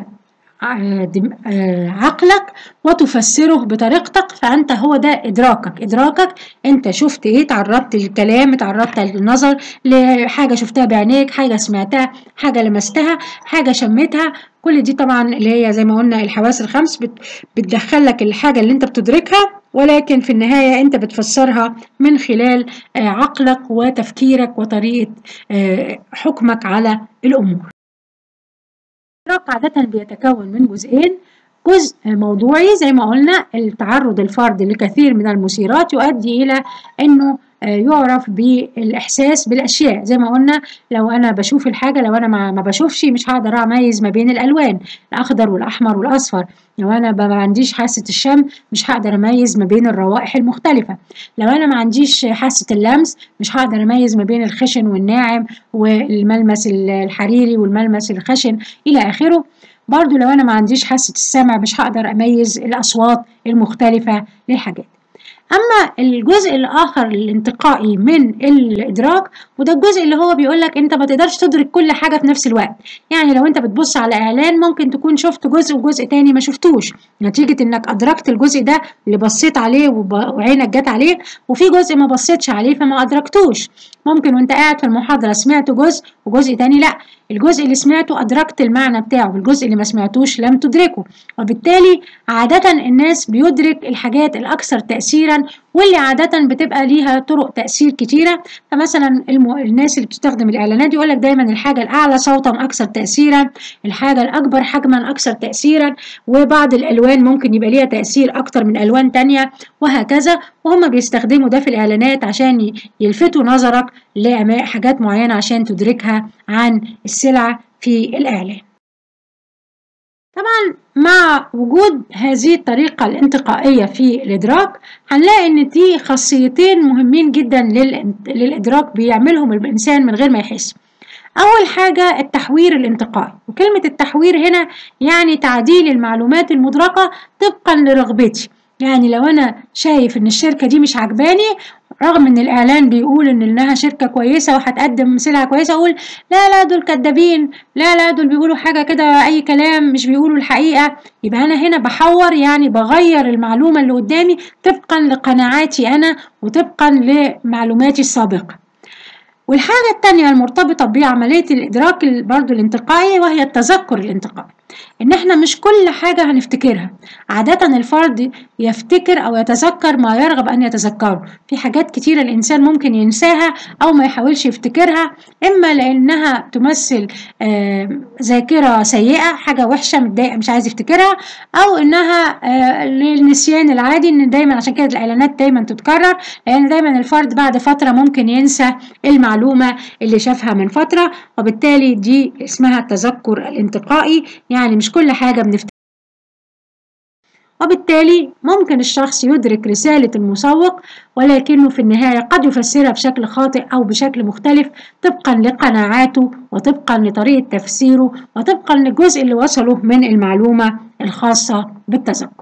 عقلك وتفسره بطريقتك، فأنت هو ده إدراكك. إدراكك أنت شفت إيه، تعرضت للكلام، تعرضت للنظر، لحاجة شفتها بعينيك، حاجة سمعتها، حاجة لمستها، حاجة شمتها. كل دي طبعا اللي هي زي ما قلنا الحواس الخمس بتدخلك الحاجة اللي أنت بتدركها، ولكن في النهاية أنت بتفسرها من خلال عقلك وتفكيرك وطريقة حكمك على الأمور. الإدراك عادة بيتكون من جزئين: جزء موضوعي زي ما قلنا التعرض الفرد لكثير من المثيرات يؤدي إلى أنه يعرف بالإحساس بالأشياء. زي ما قلنا لو أنا بشوف الحاجة، لو أنا ما بشوفش مش هقدر أميز ما بين الألوان الأخضر والأحمر والأصفر. لو أنا ما عنديش حاسة الشم مش هقدر أميز ما بين الروائح المختلفة. لو أنا ما عنديش حاسة اللمس مش هقدر أميز ما بين الخشن والناعم والملمس الحريري والملمس الخشن إلى آخره. برضو لو أنا ما عنديش حاسة السمع مش هقدر أميز الأصوات المختلفة للحاجات. أما الجزء الآخر الانتقائي من الإدراك، وده الجزء اللي هو بيقولك أنت ما تقدرش تدرك كل حاجة في نفس الوقت. يعني لو أنت بتبص على إعلان ممكن تكون شفت جزء وجزء تاني ما شفتوش، نتيجة إنك أدركت الجزء ده اللي بصيت عليه وعينك جت عليه، وفي جزء ما بصيتش عليه فما أدركتوش. ممكن وأنت قاعد في المحاضرة سمعت جزء وجزء تاني لأ، الجزء اللي سمعته أدركت المعنى بتاعه، والجزء اللي ما سمعتوش لم تدركه. وبالتالي عادة الناس بيدرك الحاجات الأكثر تأثيرا واللي عادة بتبقى ليها طرق تأثير كتيرة. فمثلا الم... الناس اللي بتستخدم الإعلانات يقولك دايما الحاجة الأعلى صوتا أكثر تأثيرا، الحاجة الأكبر حجما أكثر تأثيرا، وبعض الألوان ممكن يبقى ليها تأثير أكتر من ألوان تانية وهكذا. وهم بيستخدموا ده في الإعلانات عشان يلفتوا نظرك لحاجات معينة عشان تدركها عن السلعة في الإعلان. طبعا مع وجود هذه الطريقة الانتقائية في الإدراك هنلاقي إن دي خاصيتين مهمين جدا للإدراك بيعملهم الإنسان من غير ما يحس. أول حاجة التحوير الانتقائي، وكلمة التحوير هنا يعني تعديل المعلومات المدركة طبقا لرغبتي. يعني لو أنا شايف إن الشركة دي مش عجباني رغم إن الإعلان بيقول إن إنها شركة كويسة وهتقدم سلعة كويسة، أقول لا لا دول كدابين، لا لا دول بيقولوا حاجة كده أي كلام مش بيقولوا الحقيقة. يبقى أنا هنا بحور، يعني بغير المعلومة اللي قدامي طبقا لقناعاتي أنا وطبقا لمعلوماتي السابقة. والحاجة التانية المرتبطة بعملية الإدراك برضو الانتقائي وهي التذكر الانتقائي، إن إحنا مش كل حاجة هنفتكرها. عادة الفرد يفتكر أو يتذكر ما يرغب أن يتذكره. في حاجات كتيرة الإنسان ممكن ينساها أو ما يحاولش يفتكرها، إما لأنها تمثل آه ذاكرة سيئة، حاجة وحشة متضايقة مش عايز يفتكرها، أو إنها آه للنسيان العادي، إن دايما عشان كده الإعلانات دايما تتكرر، لأن دايما الفرد بعد فترة ممكن ينسى المعلومة اللي شافها من فترة، وبالتالي دي اسمها التذكر الانتقائي، يعني مش كل حاجة بنفتكرها. وبالتالي ممكن الشخص يدرك رسالة المسوق ولكنه في النهاية قد يفسرها بشكل خاطئ أو بشكل مختلف طبقا لقناعاته وطبقا لطريقة تفسيره وطبقا للجزء اللي وصله من المعلومة الخاصة بالتذكر.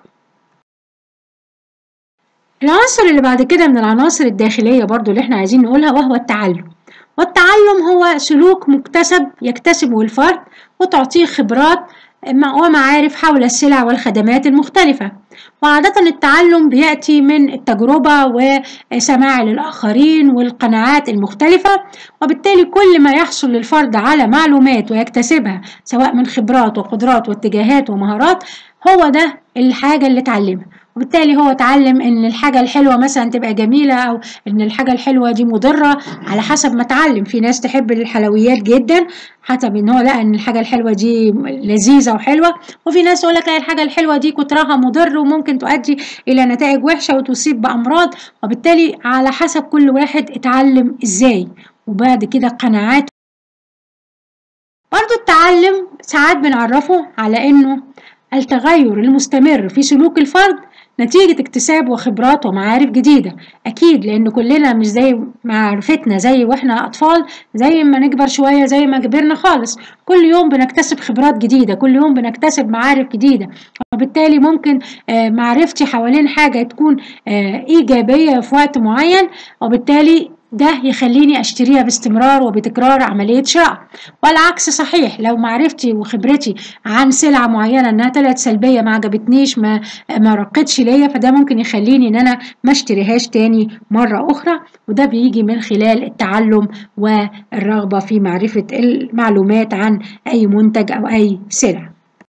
العنصر اللي بعد كده من العناصر الداخلية برضو اللي احنا عايزين نقولها وهو التعلم. والتعلم هو سلوك مكتسب يكتسبه الفرد وتعطيه خبرات ومعارف حول السلع والخدمات المختلفة. وعادة التعلم بيأتي من التجربة وسماع للآخرين والقناعات المختلفة، وبالتالي كل ما يحصل للفرد على معلومات ويكتسبها سواء من خبرات وقدرات واتجاهات ومهارات هو ده الحاجة اللي اتعلمها. وبالتالي هو اتعلم ان الحاجة الحلوة مثلا تبقى جميلة او ان الحاجة الحلوة دي مضرة على حسب ما اتعلم. في ناس تحب الحلويات جدا حسب ان هو لقى ان الحاجة الحلوة دي لذيذة وحلوة، وفي ناس يقول لك لا الحاجة الحلوة دي كترها مضر وممكن تؤدي الى نتائج وحشة وتصيب بامراض. وبالتالي على حسب كل واحد اتعلم ازاي وبعد كده قناعاته. برضو التعلم ساعات بنعرفه على انه التغير المستمر في سلوك الفرد نتيجة اكتساب وخبرات ومعارف جديدة. أكيد لأن كلنا مش زي معرفتنا زي وإحنا أطفال، زي ما نكبر شوية زي ما كبرنا خالص. كل يوم بنكتسب خبرات جديدة، كل يوم بنكتسب معارف جديدة، وبالتالي ممكن معرفتي حوالين حاجة تكون إيجابية في وقت معين، وبالتالي ده يخليني اشتريها باستمرار وبتكرار عملية شراء. والعكس صحيح، لو معرفتي وخبرتي عن سلعة معينة انها طلعت سلبية ما عجبتنيش ما ما رقتش ليا، فده ممكن يخليني ان انا ما اشتريهاش تاني مرة اخرى. وده بيجي من خلال التعلم والرغبة في معرفة المعلومات عن اي منتج او اي سلعة.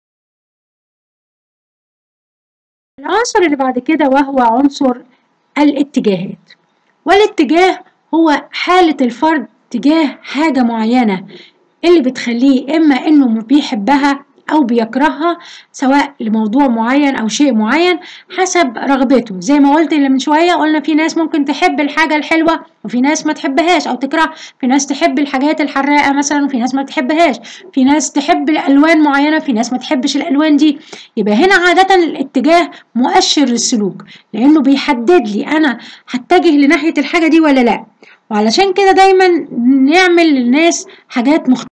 العنصر اللي بعد كده وهو عنصر الاتجاهات. والاتجاه هو حالة الفرد تجاه حاجة معينة اللي بتخليه إما إنه بيحبها أو بيكرهها، سواء لموضوع معين أو شيء معين حسب رغبته. زي ما قلت اللي من شوية قلنا في ناس ممكن تحب الحاجة الحلوة وفي ناس ما تحبهاش أو تكره، في ناس تحب الحاجات الحراقة مثلا وفي ناس ما تحبهاش، في ناس تحب الألوان معينة في ناس ما تحبش الألوان دي. يبقى هنا عادة الاتجاه مؤشر للسلوك لأنه بيحدد لي أنا هتجه لناحية الحاجة دي ولا لأ. وعلشان كده دايما نعمل للناس حاجات مختلفة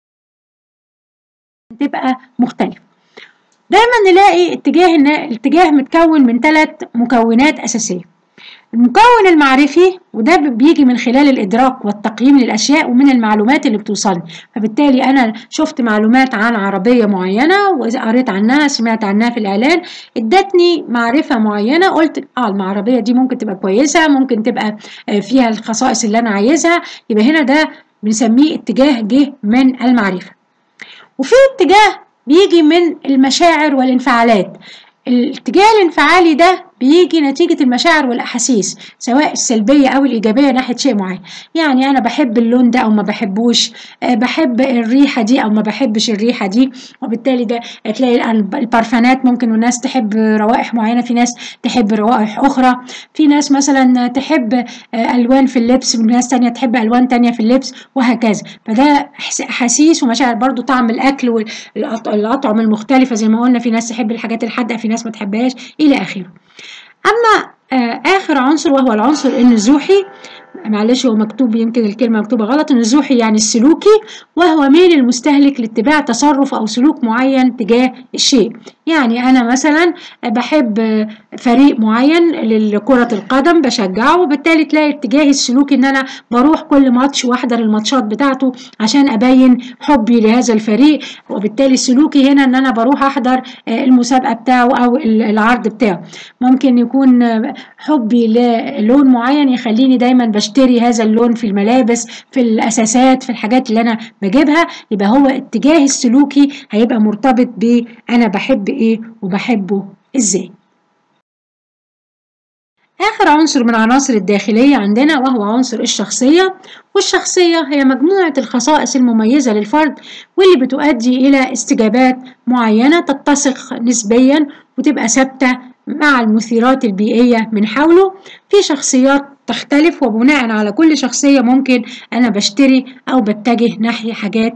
تبقى مختلفة. دايما نلاقي اتجاه الاتجاه متكون من ثلاث مكونات أساسية. المكون المعرفي وده بيجي من خلال الإدراك والتقييم للأشياء ومن المعلومات اللي بتوصلني. فبالتالي أنا شفت معلومات عن عربية معينة وقريت عنها سمعت عنها في الإعلان ادتني معرفة معينة، قلت اه العربية دي ممكن تبقى كويسة، ممكن تبقى فيها الخصائص اللي أنا عايزها. يبقى هنا ده بنسميه اتجاه جه من المعرفة. وفي اتجاه بيجي من المشاعر والانفعالات. الاتجاه الانفعالي ده بيجي نتيجة المشاعر والأحاسيس سواء السلبية أو الإيجابية ناحية شيء معين. يعني أنا بحب اللون ده أو ما بحبوش، بحب الريحة دي أو ما بحبش الريحة دي. وبالتالي ده تلاقي البارفانات ممكن الناس تحب روائح معينة، في ناس تحب روائح أخرى، في ناس مثلا تحب ألوان في اللبس وناس تانية تحب ألوان تانية في اللبس وهكذا. فده أحاسيس ومشاعر. برضو طعم الأكل والأطعم المختلفة زي ما قلنا، في ناس تحب الحاجات الحادقة في ناس ما تحبهاش إلى آخره. أما آخر عنصر وهو العنصر النزوحي، معلش هو مكتوب يمكن الكلمة مكتوبة غلط، نزوحي يعني السلوكي، وهو ميل المستهلك لاتباع تصرف أو سلوك معين تجاه الشيء. يعني أنا مثلا بحب فريق معين لكرة القدم بشجعه، وبالتالي تلاقي اتجاهي السلوكي إن أنا بروح كل ماتش وأحضر الماتشات بتاعته عشان أبين حبي لهذا الفريق، وبالتالي سلوكي هنا إن أنا بروح أحضر المسابقة بتاعه أو العرض بتاعه. ممكن يكون حبي للون معين يخليني دايما بشتري هذا اللون في الملابس، في الأساسات، في الحاجات اللي أنا بجيبها، يبقى هو اتجاه السلوكي هيبقى مرتبط ب أنا بحب إيه وبحبه إزاي. آخر عنصر من العناصر الداخلية عندنا وهو عنصر الشخصية، والشخصية هي مجموعة الخصائص المميزة للفرد واللي بتؤدي إلى استجابات معينة تتسق نسبيا وتبقى ثابتة مع المثيرات البيئية من حوله. في شخصيات تختلف، وبناء على كل شخصية ممكن أنا بشتري أو بتجه ناحية حاجات.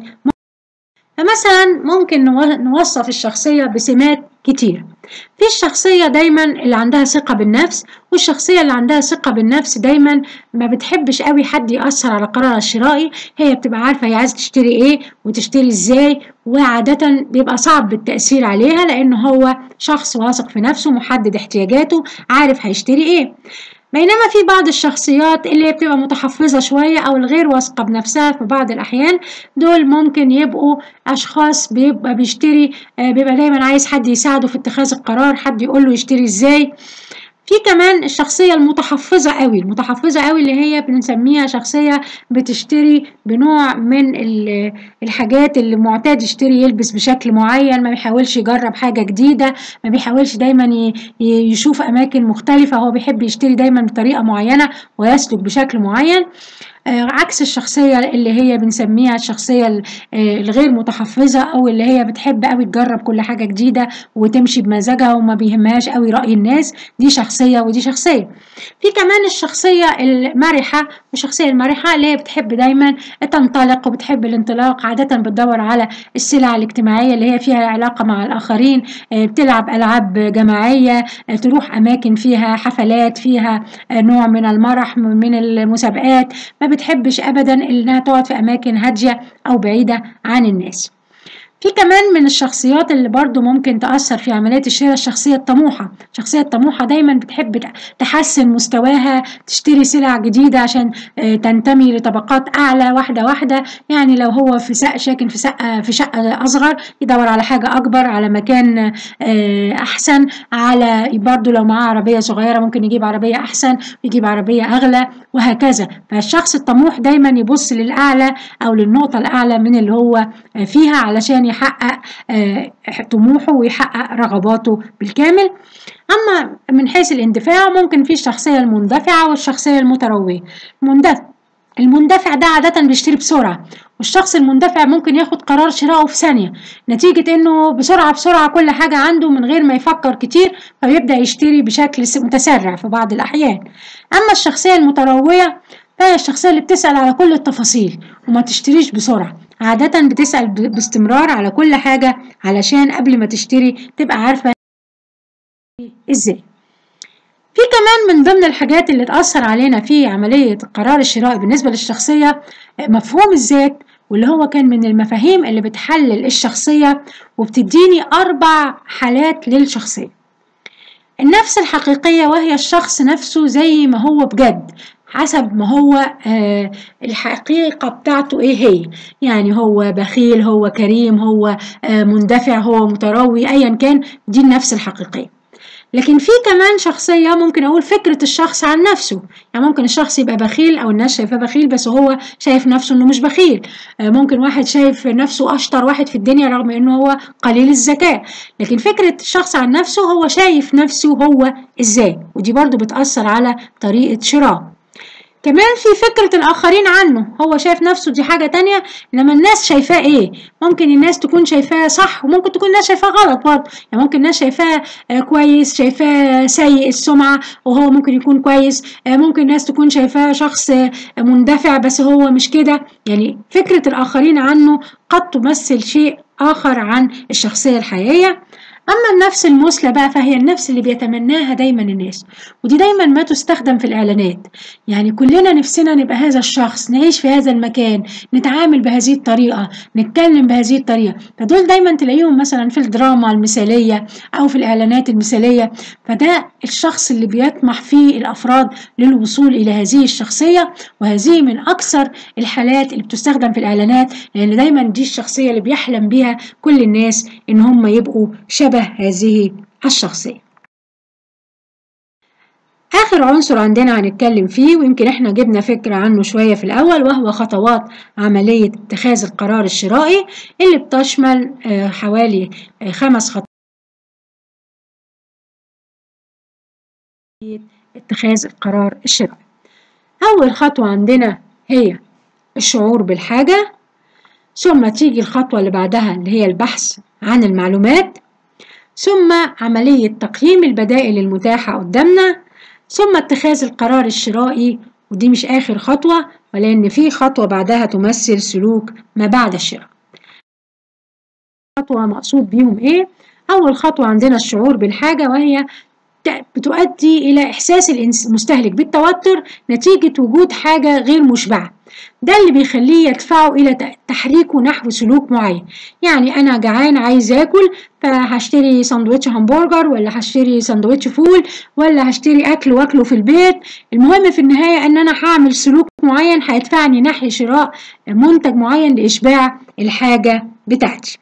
فمثلا ممكن نوصف الشخصية بسمات كتير. في الشخصية دايما اللي عندها ثقة بالنفس، والشخصية اللي عندها ثقة بالنفس دايما ما بتحبش قوي حد يأثر على قرارها الشرائي، هي بتبقى عارفة هي عايزة تشتري ايه وتشتري ازاي، وعادة بيبقى صعب بالتأثير عليها لأنه هو شخص واثق في نفسه محدد احتياجاته عارف هيشتري ايه. بينما في بعض الشخصيات اللي بتبقى متحفظة شوية أو الغير واثقة بنفسها في بعض الأحيان، دول ممكن يبقوا أشخاص بيبقى بيشتري بيبقى دايما عايز حد يساعده في اتخاذ القرار، حد يقوله يشتري ازاي. في كمان الشخصية المتحفظة قوي، المتحفظة قوي اللي هي بنسميها شخصية بتشتري بنوع من الحاجات اللي معتاد يشتري، يلبس بشكل معين، ما بيحاولش يجرب حاجة جديدة، ما بيحاولش دايما يشوف أماكن مختلفة، هو بيحب يشتري دايما بطريقة معينة ويسلك بشكل معين. عكس الشخصية اللي هي بنسميها الشخصية الغير متحفظة أو اللي هي بتحب قوي تجرب كل حاجة جديدة وتمشي بمزاجها وما بيهمهاش قوي رأي الناس. دي شخصية ودي شخصية. في كمان الشخصية المرحة، والشخصية المرحة اللي هي بتحب دايما تنطلق وبتحب الانطلاق، عادة بتدور على السلع الاجتماعية اللي هي فيها علاقة مع الآخرين، بتلعب ألعاب جماعية، تروح أماكن فيها حفلات، فيها نوع من المرح من المسابقات، ما بتحبش أبدا إنها تقعد في أماكن هادية أو بعيدة عن الناس. في كمان من الشخصيات اللي برضو ممكن تأثر في عملية الشراء الشخصية الطموحة. الشخصية الطموحة دايما بتحب تحسن مستواها، تشتري سلع جديدة عشان تنتمي لطبقات أعلى واحدة واحدة. يعني لو هو في شقة ساكن في شقة في شقة أصغر يدور على حاجة أكبر، على مكان أحسن، على برضو لو معاه عربية صغيرة ممكن يجيب عربية أحسن، يجيب عربية أغلى وهكذا. فالشخص الطموح دايما يبص للأعلى أو للنقطة الأعلى من اللي هو فيها علشان يحقق طموحه ويحقق رغباته بالكامل. أما من حيث الاندفاع ممكن في الشخصية المندفعة والشخصية المتروية. المندفع المندفع ده عادة بيشتري بسرعة، والشخص المندفع ممكن ياخد قرار شرائه في ثانية نتيجة انه بسرعة بسرعة كل حاجة عنده من غير ما يفكر كتير، فبيبدأ يشتري بشكل متسرع في بعض الأحيان. أما الشخصية المتروية فهي الشخصية اللي بتسأل على كل التفاصيل وما تشتريش بسرعة، عادة بتسأل باستمرار على كل حاجة علشان قبل ما تشتري تبقى عارفة ازاي. في كمان من ضمن الحاجات اللي تأثر علينا في عملية قرار الشراء بالنسبة للشخصية مفهوم الذات، واللي هو كان من المفاهيم اللي بتحلل الشخصية وبتديني أربع حالات للشخصية. النفس الحقيقية وهي الشخص نفسه زي ما هو بجد حسب ما هو آه الحقيقة بتاعته ايه هي، يعني هو بخيل، هو كريم، هو آه مندفع، هو متروي، ايا كان، دي النفس الحقيقية. لكن في كمان شخصية ممكن أقول فكرة الشخص عن نفسه، يعني ممكن الشخص يبقى بخيل أو الناس شايفاه بخيل بس هو شايف نفسه إنه مش بخيل. ممكن واحد شايف نفسه أشطر واحد في الدنيا رغم إنه هو قليل الذكاء، لكن فكرة الشخص عن نفسه هو شايف نفسه هو إزاي، ودي برضو بتأثر على طريقة شراء. كمان في فكرة الآخرين عنه، هو شايف نفسه دي حاجة تانية، إنما الناس شايفاه إيه. ممكن الناس تكون شايفاه صح وممكن تكون الناس شايفاه غلط برضه، يعني ممكن الناس شايفاه كويس، شايفاه سيء السمعة وهو ممكن يكون كويس، ممكن الناس تكون شايفاه شخص مندفع بس هو مش كده. يعني فكرة الآخرين عنه قد تمثل شيء آخر عن الشخصية الحقيقية. أما النفس المثلى بقى فهي النفس اللي بيتمناها دايما الناس، ودي دايما ما تستخدم في الإعلانات. يعني كلنا نفسنا نبقى هذا الشخص، نعيش في هذا المكان، نتعامل بهذه الطريقة، نتكلم بهذه الطريقة. فدول دايما تلاقيهم مثلا في الدراما المثالية أو في الإعلانات المثالية. فده الشخص اللي بيطمح فيه الأفراد للوصول إلى هذه الشخصية، وهذه من أكثر الحالات اللي بتستخدم في الإعلانات، لأن دايما دي الشخصية اللي بيحلم بيها كل الناس إن هم يبقوا شبه هذه الشخصية. آخر عنصر عندنا هنتكلم فيه، ويمكن احنا جبنا فكرة عنه شوية في الأول، وهو خطوات عملية اتخاذ القرار الشرائي، اللي بتشمل حوالي خمس خطوات اتخاذ القرار الشرائي. أول خطوة عندنا هي الشعور بالحاجة، ثم تيجي الخطوة اللي بعدها اللي هي البحث عن المعلومات، ثم عملية تقييم البدائل المتاحة قدامنا، ثم اتخاذ القرار الشرائي. ودي مش آخر خطوة، ولأن في خطوة بعدها تمثل سلوك ما بعد الشراء. خطوة مقصود بيهم إيه؟ أول خطوة عندنا الشعور بالحاجة، وهي بتؤدي إلى إحساس المستهلك بالتوتر نتيجة وجود حاجة غير مشبعة. ده اللي بيخليه يدفعه إلى تحريكه نحو سلوك معين. يعني أنا جعان عايز آكل، فهشتري سندوتش همبرجر، ولا هشتري سندوتش فول، ولا هشتري أكل وأكله في البيت. المهم في النهاية أن أنا هعمل سلوك معين هيدفعني نحو شراء منتج معين لإشباع الحاجة بتاعتي.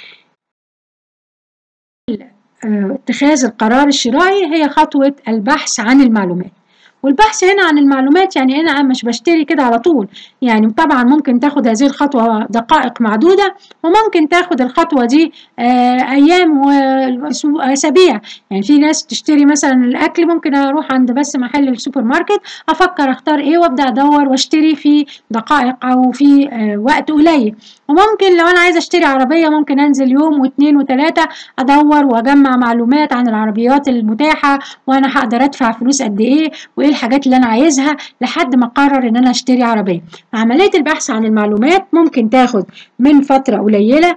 اتخاذ القرار الشرائي هي خطوة البحث عن المعلومات. والبحث هنا عن المعلومات يعني أنا مش بشتري كده على طول، يعني طبعا ممكن تاخد هذه الخطوة دقائق معدودة، وممكن تاخد الخطوة دي أيام وأسابيع. يعني في ناس تشتري مثلا الأكل، ممكن أروح عند بس محل السوبر ماركت أفكر أختار إيه وأبدأ أدور وأشتري في دقائق أو في وقت قليل. وممكن لو أنا عايزة أشتري عربية ممكن أنزل يوم واثنين وثلاثة أدور وأجمع معلومات عن العربيات المتاحة، وأنا هقدر أدفع فلوس قد إيه، وإيه الحاجات اللي أنا عايزها، لحد ما أقرر إن أنا أشتري عربية. عملية البحث عن المعلومات ممكن تاخد من فترة قليلة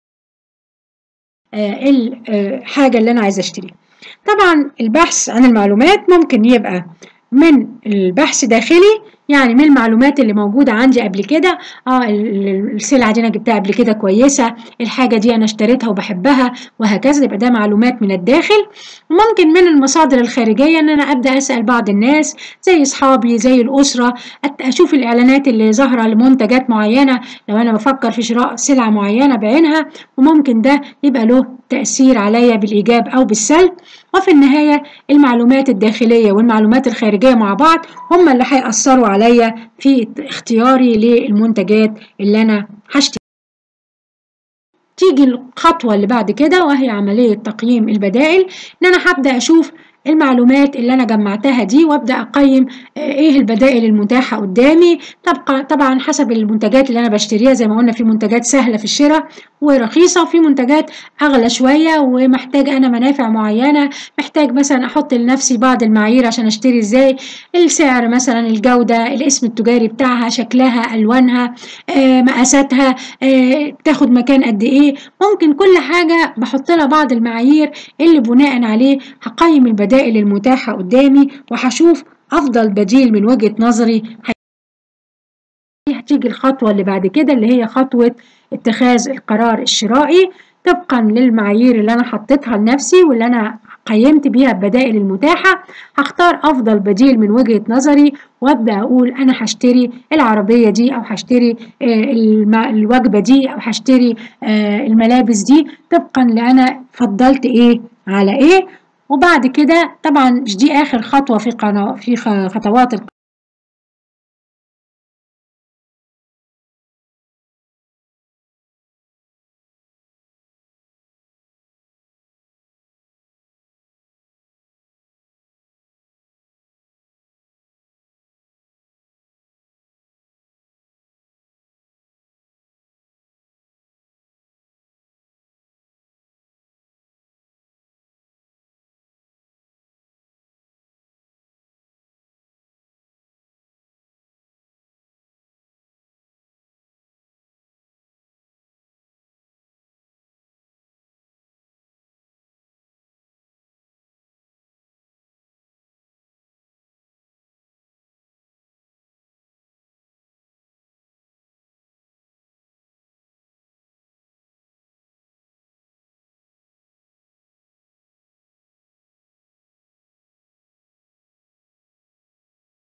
الحاجة اللي أنا عايزة أشتريها. طبعا البحث عن المعلومات ممكن يبقى من البحث داخلي، يعني من المعلومات اللي موجودة عندي قبل كده، اه السلعة دي أنا جبتها قبل كده كويسة، الحاجة دي أنا اشتريتها وبحبها، وهكذا. يبقى ده معلومات من الداخل. وممكن من المصادر الخارجية إن أنا أبدأ أسأل بعض الناس زي أصحابي زي الأسرة، أشوف الإعلانات اللي ظاهرة لمنتجات معينة لو أنا بفكر في شراء سلعة معينة بعينها، وممكن ده يبقى له تأثير عليا بالإيجاب أو بالسلب. وفي النهاية المعلومات الداخلية والمعلومات الخارجية مع بعض هم اللي هيأثروا عليا في اختياري للمنتجات اللي أنا هشتريها. تيجي الخطوة اللي بعد كده وهي عملية تقييم البدائل، إن أنا هبدأ أشوف المعلومات اللي أنا جمعتها دي وأبدأ أقيم إيه البدائل المتاحة قدامي. طبعا طبعا حسب المنتجات اللي أنا بشتريها، زي ما قلنا في منتجات سهلة في الشراء ورخيصة، وفي منتجات أغلى شوية ومحتاج أنا منافع معينة، محتاج مثلا أحط لنفسي بعض المعايير عشان أشتري إزاي، السعر مثلا، الجودة، الاسم التجاري بتاعها، شكلها، ألوانها، آه، مقاساتها، آه، بتاخد مكان قد إيه. ممكن كل حاجة بحط لها بعض المعايير اللي بناء عليه هقيم البدائل المتاحة قدامي، وهشوف أفضل بديل من وجهة نظري. هتيجي الخطوة اللي بعد كده اللي هي خطوة اتخاذ القرار الشرائي طبقا للمعايير اللي أنا حطيتها لنفسي واللي أنا قيمت بيها البدائل المتاحة. هختار أفضل بديل من وجهة نظري وأبدأ أقول أنا هشتري العربية دي، أو هشتري الوجبة دي، أو هشتري الملابس دي طبقا لأنا فضلت إيه على إيه. وبعد كده طبعا مش دي آخر خطوة في في خطوات